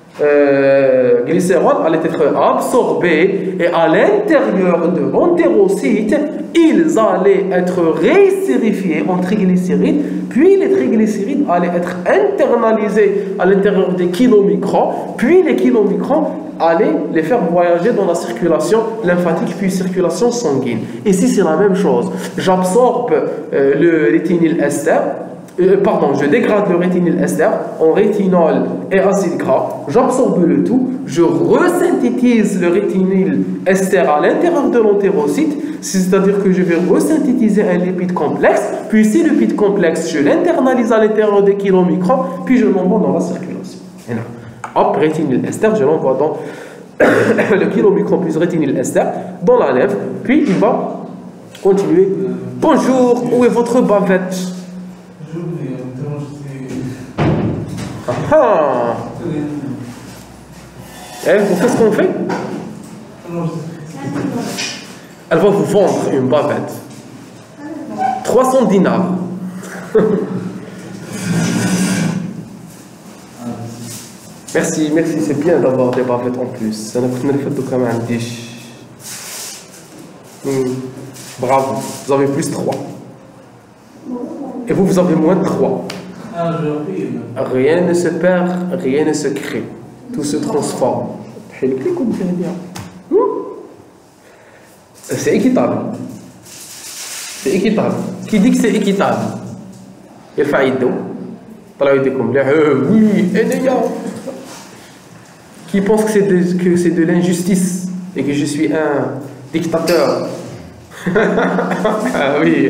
Euh, glycérol allait être absorbé et à l'intérieur de l'entérocyte, ils allaient être réestérifiés en triglycérides, puis les triglycérides allaient être internalisés à l'intérieur des kilomicrons, puis les kilomicrons allaient les faire voyager dans la circulation lymphatique, puis circulation sanguine. Ici, c'est la même chose. J'absorbe euh, le rétinylester. Euh, pardon, je dégrade le rétinylester en rétinol et acide gras, j'absorbe le tout, je resynthétise le rétinylester à l'intérieur de l'entérocyte, c'est-à-dire que je vais resynthétiser un lipide complexe, puis ce lipide complexe, je l'internalise à l'intérieur des kilomicrons, puis je l'envoie dans la circulation. Et là, hop, rétinylester, je l'envoie dans le kilomicron plus rétinylester dans la lèvre, puis il va continuer. Bonjour, où est votre bavette? Ah. Et vous faites ce qu'on fait? Elle va vous vendre une bavette. trois cents dinars. Merci, merci, c'est bien d'avoir des bavettes en plus. Bravo, vous avez plus trois. Et vous, vous avez moins de trois. Rien ne se perd, rien ne se crée. Tout se transforme. C'est équitable. C'est équitable. Qui dit que c'est équitable? Il fait oui, qui pense que c'est de, que c'est de l'injustice et que je suis un dictateur? Ah oui.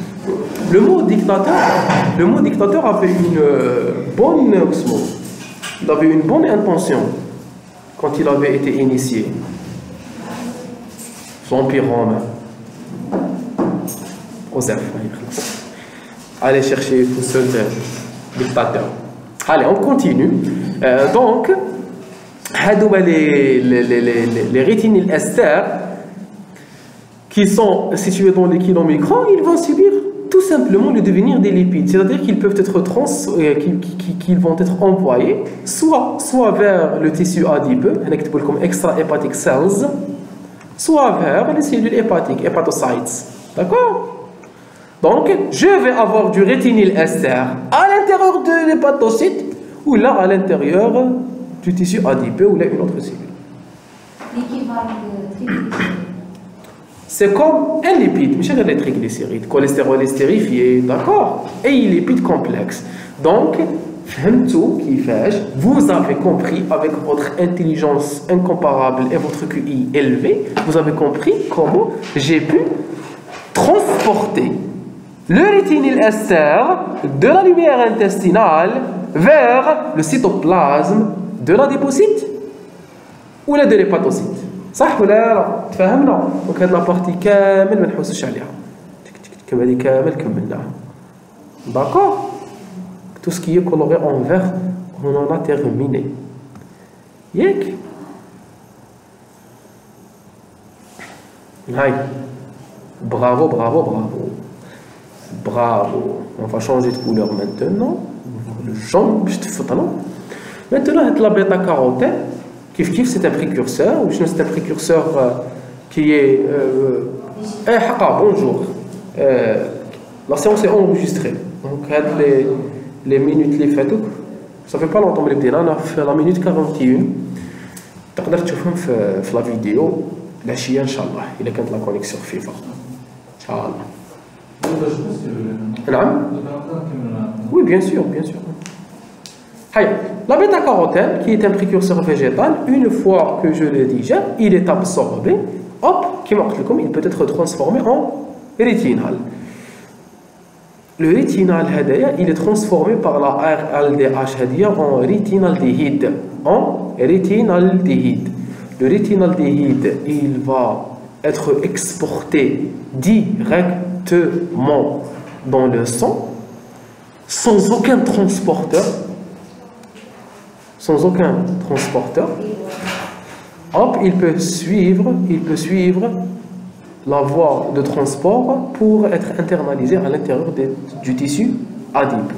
Le mot dictateur, le mot dictateur avait une euh, bonne osmose. il avait une bonne intention quand il avait été initié. L'Empire romain. Osef. Allez chercher tout seul dictateur. Allez, on continue. Euh, donc, les, les, les, les, les rétinils ester qui sont situés dans les kilomicrons, ils vont subir tout simplement le devenir des lipides. C'est-à-dire qu'ils peuvent être trans, euh, qu'ils, qu'ils vont être envoyés soit, soit vers le tissu adipeux, comme extra-hepatic cells, soit vers les cellules hépatiques, hépatocytes. D'accord? Donc, je vais avoir du rétinyl ester à l'intérieur de l'hépatocyte ou là à l'intérieur du tissu adipeux ou là une autre cellule. L'équivalent de triglycérides. C'est comme un lipide, mais les triglycérides, cholestérol estérifié, d'accord? Et un lipide complexe. Donc, vous avez compris avec votre intelligence incomparable et votre Q I élevé, vous avez compris comment j'ai pu transporter le rétinyl ester de la lumière intestinale vers le cytoplasme de la dépocyte ou de l'hépatocyte. صح ولا لا؟ تفهمنا؟ دونك هاد لابارتي كامل ما نحوسوش عليها. كما هادي كامل كملناها. D'accord? Tout ce qui est coloré en vert, on en a terminé. Yek. Aïe. Bravo, bravo, bravo. Bravo. On va changer de couleur maintenant. Le jaune, je te fous talent. Maintenant, la bêta-carotène, kif kif, c'est un précurseur. C'est un précurseur euh, qui est. Euh, eh, haka, bonjour. Euh, la séance est enregistrée. Donc, les, les minutes les faites, ça fait pas longtemps que je on a fait la minute quarante et une. Tu peux تشوفهم في في la vidéo العشية إن شاء الله إذا كانت la connexion فيفا. إن شاء الله. نعم. Oui, bien sûr, bien sûr. La bêta-carotène, qui est un précurseur végétal, une fois que je le digère, il est absorbé, hop, il peut être transformé en rétinal. Le rétinal, il est transformé par la R L D H en rétinaldéhyde. En rétinaldéhyde. Le rétinaldéhyde, il va être exporté directement dans le sang, sans aucun transporteur. Sans aucun transporteur. Hop, il peut suivre, il peut suivre la voie de transport pour être internalisé à l'intérieur du tissu adipeux.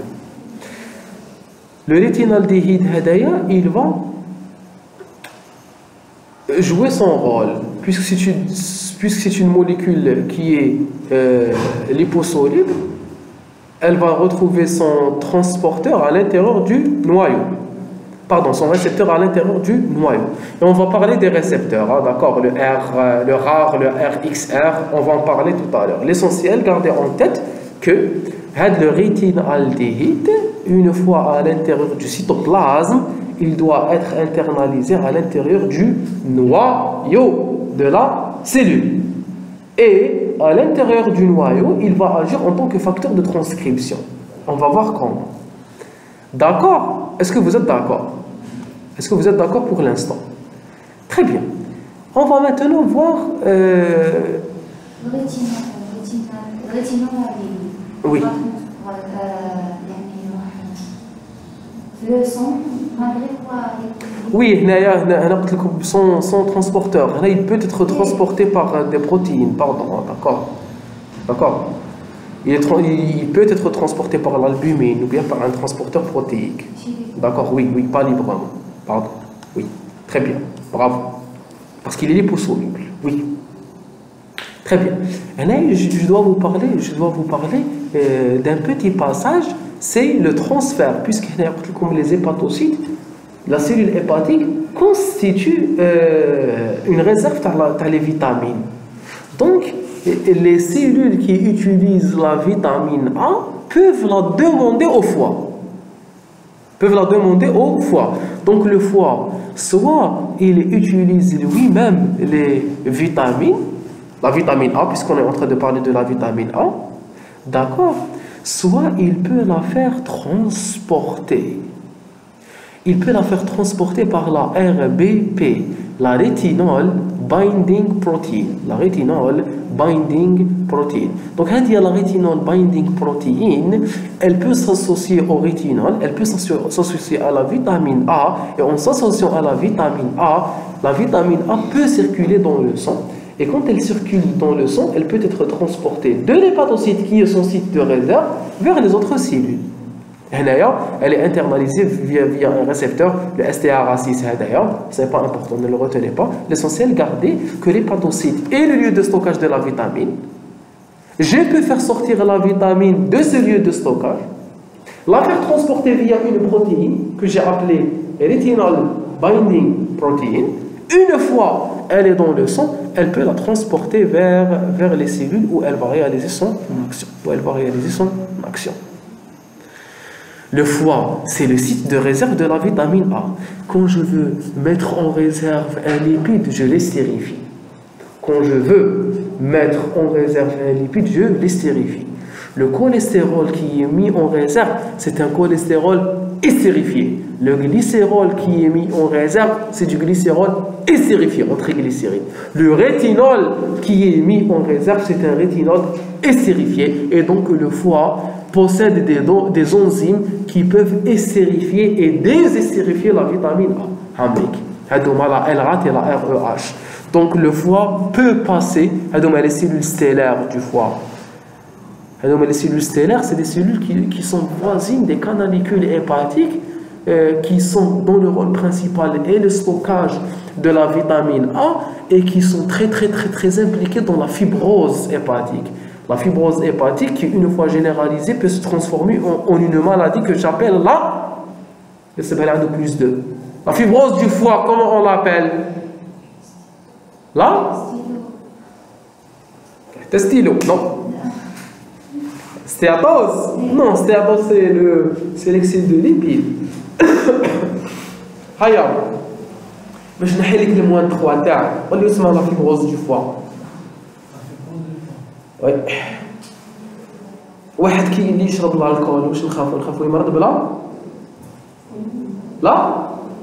Le rétinaldéhyde, il va jouer son rôle, puisque c'est une, puisque c'est une molécule qui est euh, liposoluble, elle va retrouver son transporteur à l'intérieur du noyau. Pardon, son récepteur à l'intérieur du noyau. Et on va parler des récepteurs, hein, d'accord, le R, le rare, le R X R, on va en parler tout à l'heure. L'essentiel, gardez en tête que le rétinaldéhyde, une fois à l'intérieur du cytoplasme, il doit être internalisé à l'intérieur du noyau de la cellule. Et à l'intérieur du noyau, il va agir en tant que facteur de transcription. On va voir comment. D'accord? Est-ce que vous êtes d'accord? Est-ce que vous êtes d'accord pour l'instant? Très bien. On va maintenant voir... Euh... Oui. Le sang, malgré quoi? Oui, son, son transporteur. Il peut être transporté par des protéines, pardon, d'accord. D'accord. Il, il peut être transporté par l'albumine ou bien par un transporteur protéique. D'accord, oui, oui, pas librement. Pardon, oui, très bien, bravo. Parce qu'il est liposoluble, oui. Très bien. Et là, je, je dois vous parler, je dois vous parler euh, d'un petit passage, c'est le transfert, puisque comme les hépatocytes, la cellule hépatique constitue euh, une réserve dans les vitamines. Donc, les cellules qui utilisent la vitamine A peuvent la demander au foie. Peuvent la demander au foie. Donc le foie, soit il utilise lui-même les vitamines, la vitamine A, puisqu'on est en train de parler de la vitamine A, d'accord, soit il peut la faire transporter. il peut la faire transporter par la R B P, la rétinol binding protein. La rétinol binding protein. Donc, quand il y a la rétinol binding protein, elle peut s'associer au rétinol, elle peut s'associer à la vitamine A, et en s'associant à la vitamine A, la vitamine A peut circuler dans le sang. Et quand elle circule dans le sang, elle peut être transportée de l'hépatocyte, qui est son site de réserve, vers les autres cellules. D'ailleurs, elle est internalisée via, via un récepteur, le S T R A six. D'ailleurs, ce n'est pas important, ne le retenez pas. L'essentiel, gardez que l'hépatocyte est le lieu de stockage de la vitamine. Je peux faire sortir la vitamine de ce lieu de stockage, la faire transporter via une protéine que j'ai appelée retinol binding protein. Une fois elle est dans le sang, elle peut la transporter vers, vers les cellules où elle va réaliser son action. Où elle va réaliser son action. Le foie, c'est le site de réserve de la vitamine A. Quand je veux mettre en réserve un lipide, je l'estérifie. Quand je veux mettre en réserve un lipide, je l'estérifie. Le cholestérol qui est mis en réserve, c'est un cholestérol estérifié. Le glycérol qui est mis en réserve, c'est du glycérol estérifié, en triglycérides. Le rétinol qui est mis en réserve, c'est un rétinol estérifié. Et donc le foie possède des, des enzymes qui peuvent estérifier et désestérifier la vitamine A. La L R A T et la R E H. Donc le foie peut passer, les cellules stellaires du foie. Les cellules stellaires, c'est des cellules qui, qui sont voisines des canalicules hépatiques, euh, qui sont dans le rôle principal et le stockage de la vitamine A, et qui sont très très très très impliquées dans la fibrose hépatique. La fibrose hépatique, qui une fois généralisée, peut se transformer en, en une maladie que j'appelle la, de plus de. La fibrose du foie, comment on l'appelle? La Testilo, non. Stéatose? Non, stéatose c'est le, c'est l'excès de lipides. Haya. Mais je n'ai que le moins de trois terres. On lui la fibrose du foie. Oui. واحد كي اللي يشرب الكحول واش نخافوا نخافوا يمرض بلا لا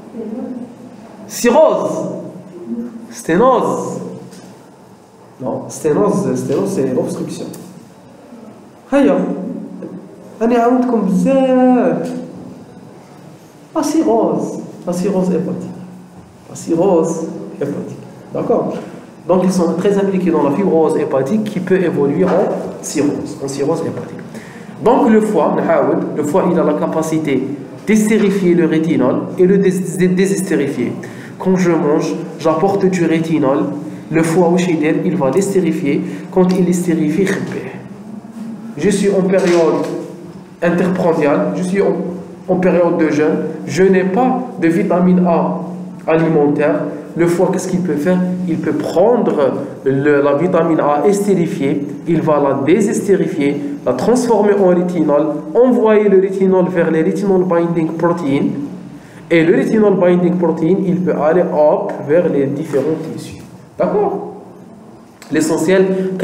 سيروز sténose non sténose sténose c'est l'obstruction هيا انا عاودتكم بزاف la cirrhose la cirrhose hépatique la cirrhose hépatique d'accord. Donc, ils sont très impliqués dans la fibrose hépatique qui peut évoluer en cirrhose, en cirrhose hépatique. Donc, le foie, le foie, il a la capacité d'estérifier le rétinol et le désestérifier. Quand je mange, j'apporte du rétinol, le foie, il va l'estérifier. Quand il l'estérifie, je suis en période interprandiale, je suis en, en période de jeûne, je n'ai pas de vitamine A alimentaire. Le foie, qu'est-ce qu'il peut faire? Il peut prendre le, la vitamine A estérifiée, il va la désestérifier, la transformer en rétinol, envoyer le rétinol vers les rétinol binding protein, et le rétinol binding protein, il peut aller hop vers les différents tissus. D'accord? L'essentiel,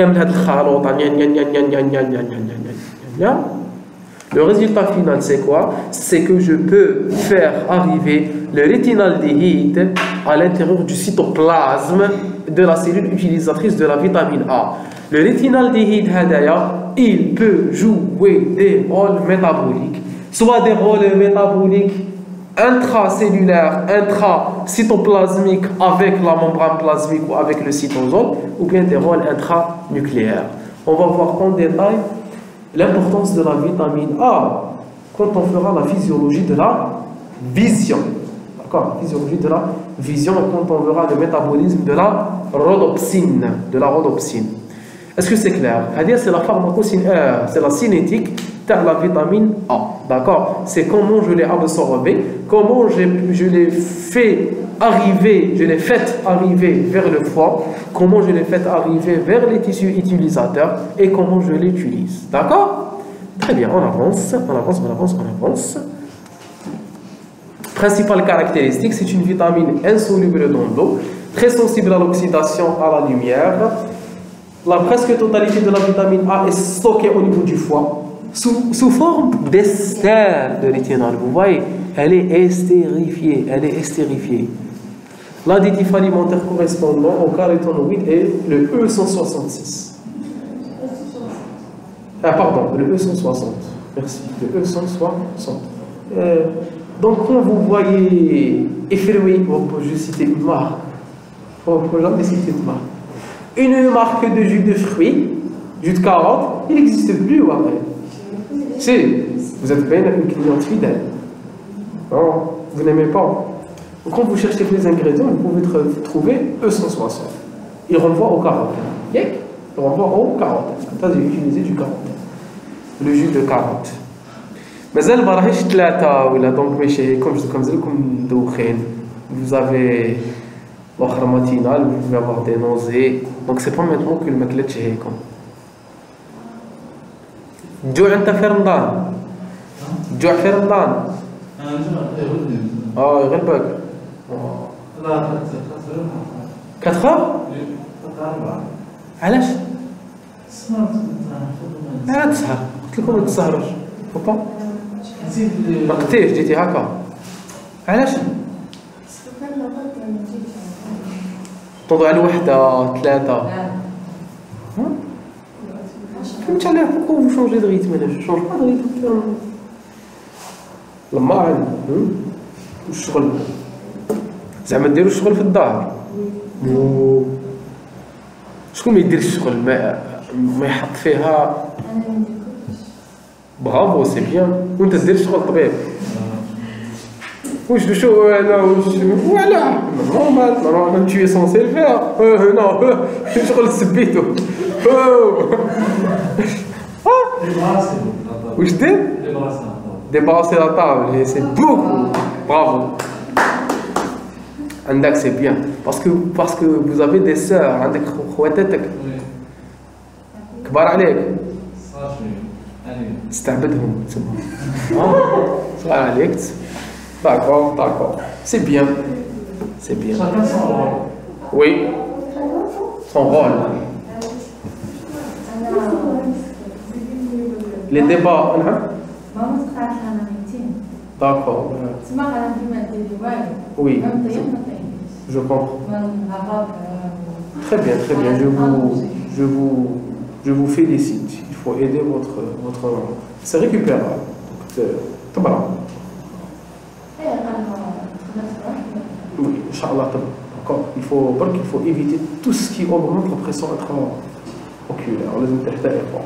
le résultat final, c'est quoi? C'est que je peux faire arriver le rétinaldéhyde à l'intérieur du cytoplasme de la cellule utilisatrice de la vitamine A. Le rétinaldéhyde, il peut jouer des rôles métaboliques, soit des rôles métaboliques intracellulaires, intracytoplasmiques avec la membrane plasmique ou avec le cytosol, ou bien des rôles intranucléaires. On va voir en détail l'importance de la vitamine A quand on fera la physiologie de la vision. D'accord? La physiologie de la vision et quand on verra le métabolisme de la rhodopsine. De la rhodopsine. Est-ce que c'est clair? C'est la pharmacociné, euh, c'est la cinétique de la vitamine A. D'accord? C'est comment je l'ai absorbé, comment je l'ai fait arriver, je l'ai fait arriver vers le foie, comment je l'ai fait arriver vers les tissus utilisateurs et comment je l'utilise. D'accord? Très bien, on avance, on avance, on avance, on avance. Principale caractéristique, c'est une vitamine insoluble dans l'eau, très sensible à l'oxydation, à la lumière. La presque totalité de la vitamine A est stockée au niveau du foie, sous, sous forme d'ester de rétinol. Vous voyez, elle est estérifiée. Elle est estérifiée. L'additif alimentaire correspondant au caroténoïde est le E cent soixante-six. Ah, pardon, le E cent soixante. Merci, le E cent soixante. Euh, donc, quand vous voyez effrayé, bon, je vais citer une marque. Il ne faut jamais citer une marque. Une marque de jus de fruits, jus de carotte, il n'existe plus après. Si, vous êtes bien une cliente fidèle. Non, vous n'aimez pas. Quand vous cherchez les ingrédients, vous pouvez trouver E cent soixante. Il renvoie au carotte. Il renvoie au carotte. Attends, j'ai utilisé du carotte. Le jus de carotte. مازال ما راهيش ثلاثة ولا دونك ماشي كوم كوم لكم دوخين. Vous avez l'okhra matinale, vous pouvez avoir des nausées. Donc c'est pas maintenant que الماكلة تشهيكم. جوع أنت في رمضان. جوع في رمضان. اه يغلبك. لا quatre heures. علاش؟ لا تسهر. قلت لكم ما تسهروش. فوبا؟ ما قلتيش جيتي هكا. علاش؟ طوضوا على وحدة ثلاثة. فهمت علاه pourquoi vous changez de rythme là? Je change pas de rythme. لما عاد الشغل زعما ديروا الشغل في الدار. شكون ما يدير الشغل ما ما يحط فيها. برافو سي بيان. وانت دير الشغل طبيعي. واش شو انا واش ولا نورمال نورمال tu es censé le faire. non الشغل سبيتو. واش دير؟ débarrasser la table, et c'est beaucoup. Bravo. Andak, c'est bien. Parce que, parce que vous avez des sœurs. Andak, خواتاتك. كبار عليك. استعبدهم. صغار عليك. D'accord, d'accord. C'est bien. C'est bien. Chacun son rôle. Oui. Son rôle. Les débats, hein? D'accord. Oui, je, je comprends. Très bien, très bien. Je vous, je vous, je vous félicite. Il faut aider votre, votre. C'est récupérable. Donc, oui, Inch'Allah. D'accord. Il faut, il faut éviter tout ce qui augmente la pression oculaire. On les interdit pas.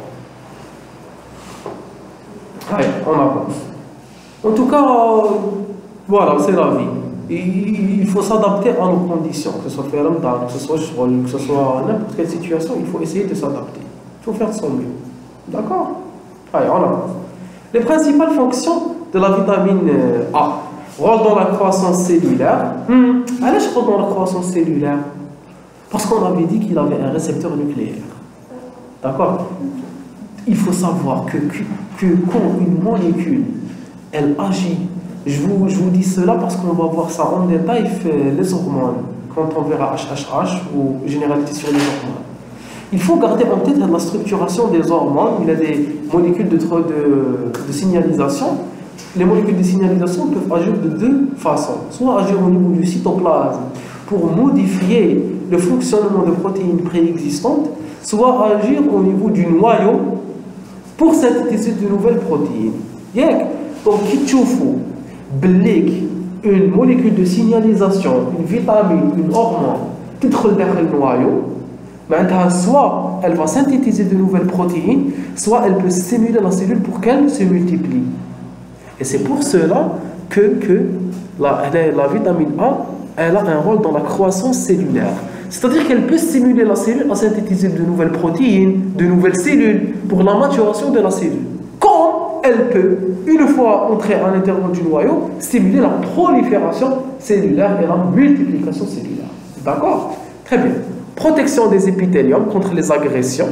Allez, on avance. En tout cas, voilà, c'est la vie. Il faut s'adapter à nos conditions, que ce soit faire un que ce soit que ce soit n'importe quelle situation, il faut essayer de s'adapter. Il faut faire de son mieux. D'accord? Allez, on avance. Les principales fonctions de la vitamine A. Rôle dans la croissance cellulaire. Hmm. Allez, je rôle dans la croissance cellulaire. Parce qu'on avait dit qu'il avait un récepteur nucléaire. D'accord? Il faut savoir que, que, que quand une molécule, elle agit, je vous, je vous dis cela parce qu'on va voir ça en détail, fait les hormones, quand on verra H H H ou généralité sur les hormones. Il faut garder en tête la structuration des hormones. Il y a des molécules de, de, de signalisation. Les molécules de signalisation peuvent agir de deux façons. Soit agir au niveau du cytoplasme pour modifier le fonctionnement de protéines préexistantes, soit agir au niveau du noyau pour synthétiser de nouvelles protéines. Yeah. Donc, qui تشوفوا بليك une molécule de signalisation, une vitamine, une hormone, تدخل داخل النوايو، معناتها soit elle va synthétiser de nouvelles protéines, soit elle peut stimuler la cellule pour qu'elle se multiplie. Et c'est pour cela que, que la, la vitamine A, elle a un rôle dans la croissance cellulaire. C'est-à-dire qu'elle peut stimuler la cellule à synthétiser de nouvelles protéines, de nouvelles cellules, pour la maturation de la cellule. Comme elle peut, une fois entrée à l'intérieur du noyau, stimuler la prolifération cellulaire et la multiplication cellulaire. D'accord? Très bien. Protection des épithéliums contre les agressions.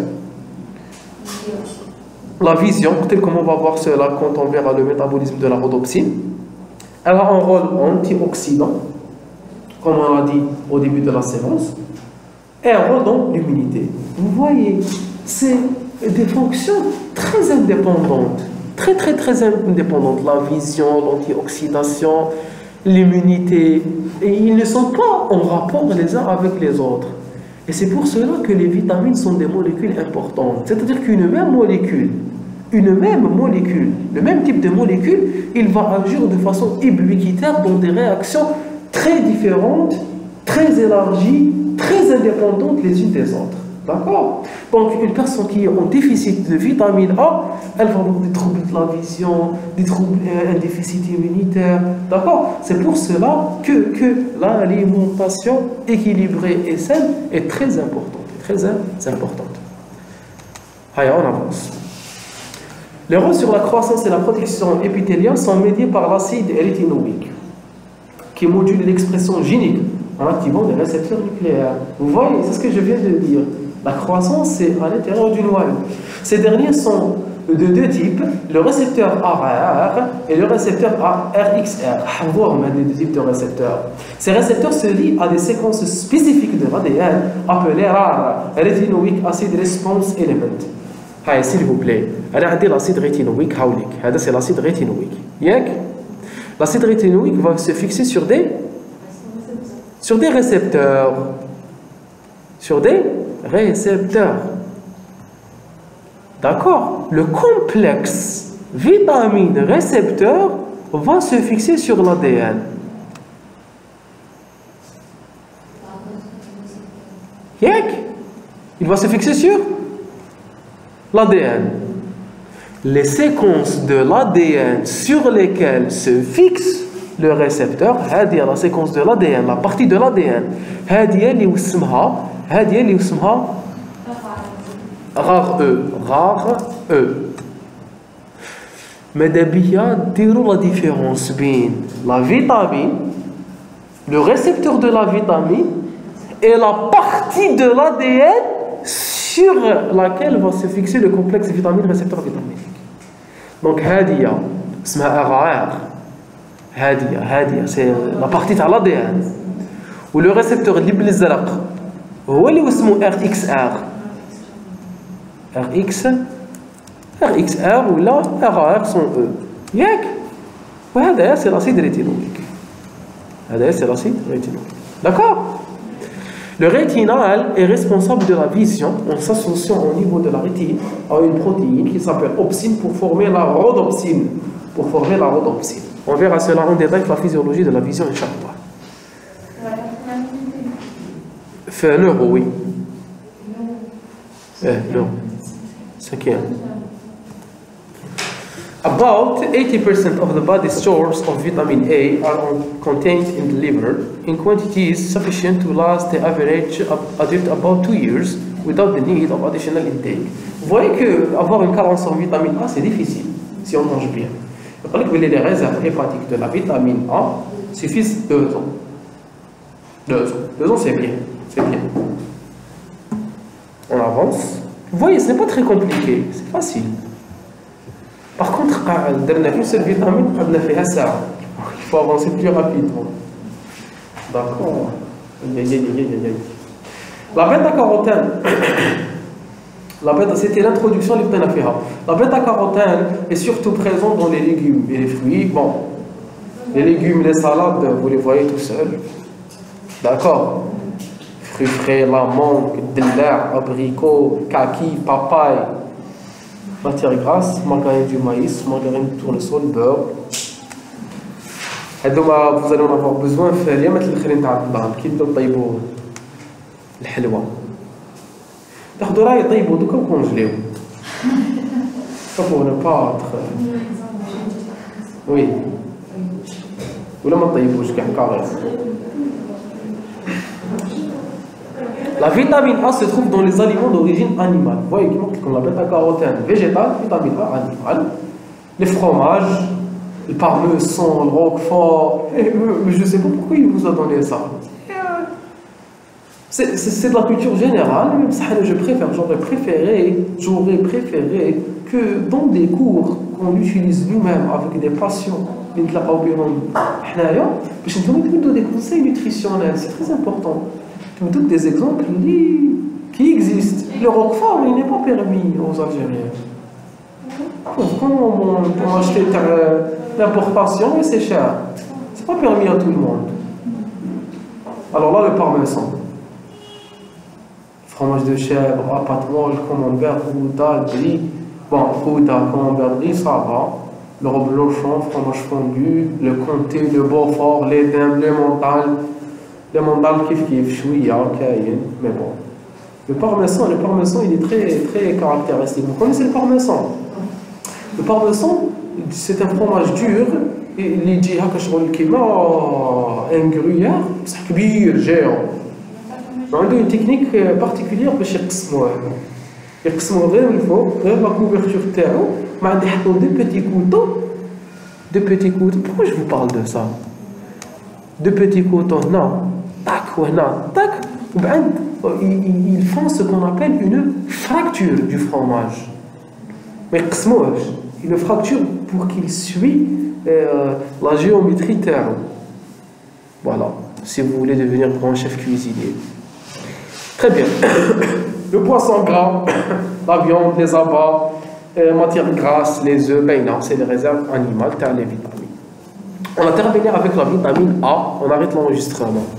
La vision, tel comme on va voir cela quand on verra le métabolisme de la rhodopsine. Elle a un rôle antioxydant, comme on a dit au début de la séance, et un rôle dans l'immunité. Vous voyez, c'est des fonctions très indépendantes. très très très indépendantes. La vision, l'antioxydation, l'immunité. Et ils ne sont pas en rapport les uns avec les autres. Et c'est pour cela que les vitamines sont des molécules importantes. C'est-à-dire qu'une même molécule, une même molécule, le même type de molécule, il va agir de façon ubiquitaire dans des réactions très différentes, très élargies, très indépendantes les unes des autres. D'accord? Donc, une personne qui est en déficit de vitamine A, elle va avoir des troubles de la vision, des troubles, euh, un déficit immunitaire. D'accord? C'est pour cela que, que l'alimentation équilibrée et saine est très importante. Très importante. Allez, on avance. Les rôles sur la croissance et la protection épithéliale sont médiés par l'acide rétinoïque, qui module l'expression génique en activant des récepteurs nucléaires. Vous voyez, c'est ce que je viens de dire. La croissance, c'est à l'intérieur du noyau. Ces derniers sont de deux types, le récepteur A R et le récepteur R X R. Voir les deux types de récepteurs. Ces récepteurs se lient à des séquences spécifiques de l'A D N appelées R A R, Retinoic Acid Response Element. Allez, s'il vous plaît, regardez l'acide rétinoïque, c'est l'acide rétinoïque. L'acide rétinoïque va se fixer sur des, sur des récepteurs. Sur des récepteurs. D'accord? Le complexe vitamine récepteur va se fixer sur l'A D N. Yek? Il va se fixer sur l'A D N. Les séquences de l'A D N sur lesquelles se fixe le récepteur, c'est la séquence de l'A D N, la partie de l'A D N, c'est اللي وسمها هذه اللي وسمها rare E, rare E. Mais d'abord, dirons la différence entre la vitamine, le récepteur de la vitamine et la partie de l'A D N sur laquelle va se fixer le complexe vitamine récepteur vitaminique. Donc, هذه اسمها R A R. هذه هذه c'est la partie de l'A D N. Ou le récepteur اللي بالازرق هو اللي اسمه R X R. R X R X R ou là R A R sont E. ياك؟ وهذا c'est l'acide rétinoïque. هذا c'est l'acide rétinoïque. D'accord? Le rétinal est responsable de la vision en s'associant au niveau de la rétine à une protéine qui s'appelle opsine pour former la rhodopsine. Pour former la rhodopsine. On verra cela en détail la physiologie de la vision, Inch'Allah. Fait un euro, oui. Eh, non. Cinquième. About eighty percent of the body's stores of vitamin A are contained in the liver in quantities sufficient to last the average adult about two years without the need of additional intake. Vous voyez qu'avoir une carence en vitamine A, c'est difficile si on mange bien. Il faut que les réserves hépatiques de la vitamine A suffisent deux ans. Deux ans. Deux ans, c'est bien. C'est bien. On avance. Vous voyez, ce n'est pas très compliqué. C'est facile. Par contre, une seule vitamine, il faut avancer plus rapidement. D'accord. La bêta-carotène, la bêta, c'était l'introduction de l'iptanaféha. La bêta-carotène est surtout présente dans les légumes et les fruits. Bon, les légumes, les salades, vous les voyez tout seuls. D'accord. Fruits frais, la mangue, de l'air, abricot, kaki, papaye. Matière grasse, margarine du maïs, margarine de tournesol, beurre. Vous allez en avoir besoin في اليوم الخلين تاع الطعام كي تبداو طيبوا الحلوى تاخذوا راي طيبوا دوكا وكونجليو pour ne pas être oui ولا ما طيبوش كاع كاري. La vitamine A se trouve dans les aliments d'origine animale. Vous voyez, comme la bêta-carotène végétale, vitamine A animale, les fromages, le parmesan, le roquefort. Mais je ne sais pas pourquoi il vous a donné ça. C'est de la culture générale, même si je préfère, j'aurais préféré, j'aurais préféré que dans des cours qu'on utilise nous-mêmes avec des patients, je nous donne des conseils nutritionnels, c'est très important. Je me donne des exemples qui existent. Le roquefort, il n'est pas permis aux Algériens. Comment on peut acheter l'importation et c'est cher? C'est pas permis à tout le monde. Alors là, le parmesan. Fromage de chèvre, à pâte molle, camembert, gouda, brie. Bon, gouda, camembert, brie, ça va. Le reblochon, fromage fondu, le comté, le beaufort, les dames, le mental. Le mental kif kif, chouïa, kayen, mais bon. Le parmesan, le parmesan, il est très, très caractéristique. Vous connaissez le parmesan? Le parmesan, c'est un fromage dur. Il dit qu'il un gruyère, c'est كبير géant. Il a une technique particulière pour يقسموه. يقسموه غير من فوق, غير la couverture تاعو, ما عندي يحطوا deux petits couteaux, deux petits couteaux. Pourquoi je vous parle de ça? Deux petits couteaux, non. Tac, ouais, non, tac. Ils font ce qu'on appelle une fracture du fromage. Mais ils le fracturent pour qu'il suit euh, la géométrie terre. Voilà, si vous voulez devenir grand chef cuisinier. Très bien. Le poisson gras, la viande, les abats, euh, matière grasse, les œufs, ben non, c'est les réserves animales, t'as les vitamines. On a terminé avec la vitamine A, on arrête l'enregistrement.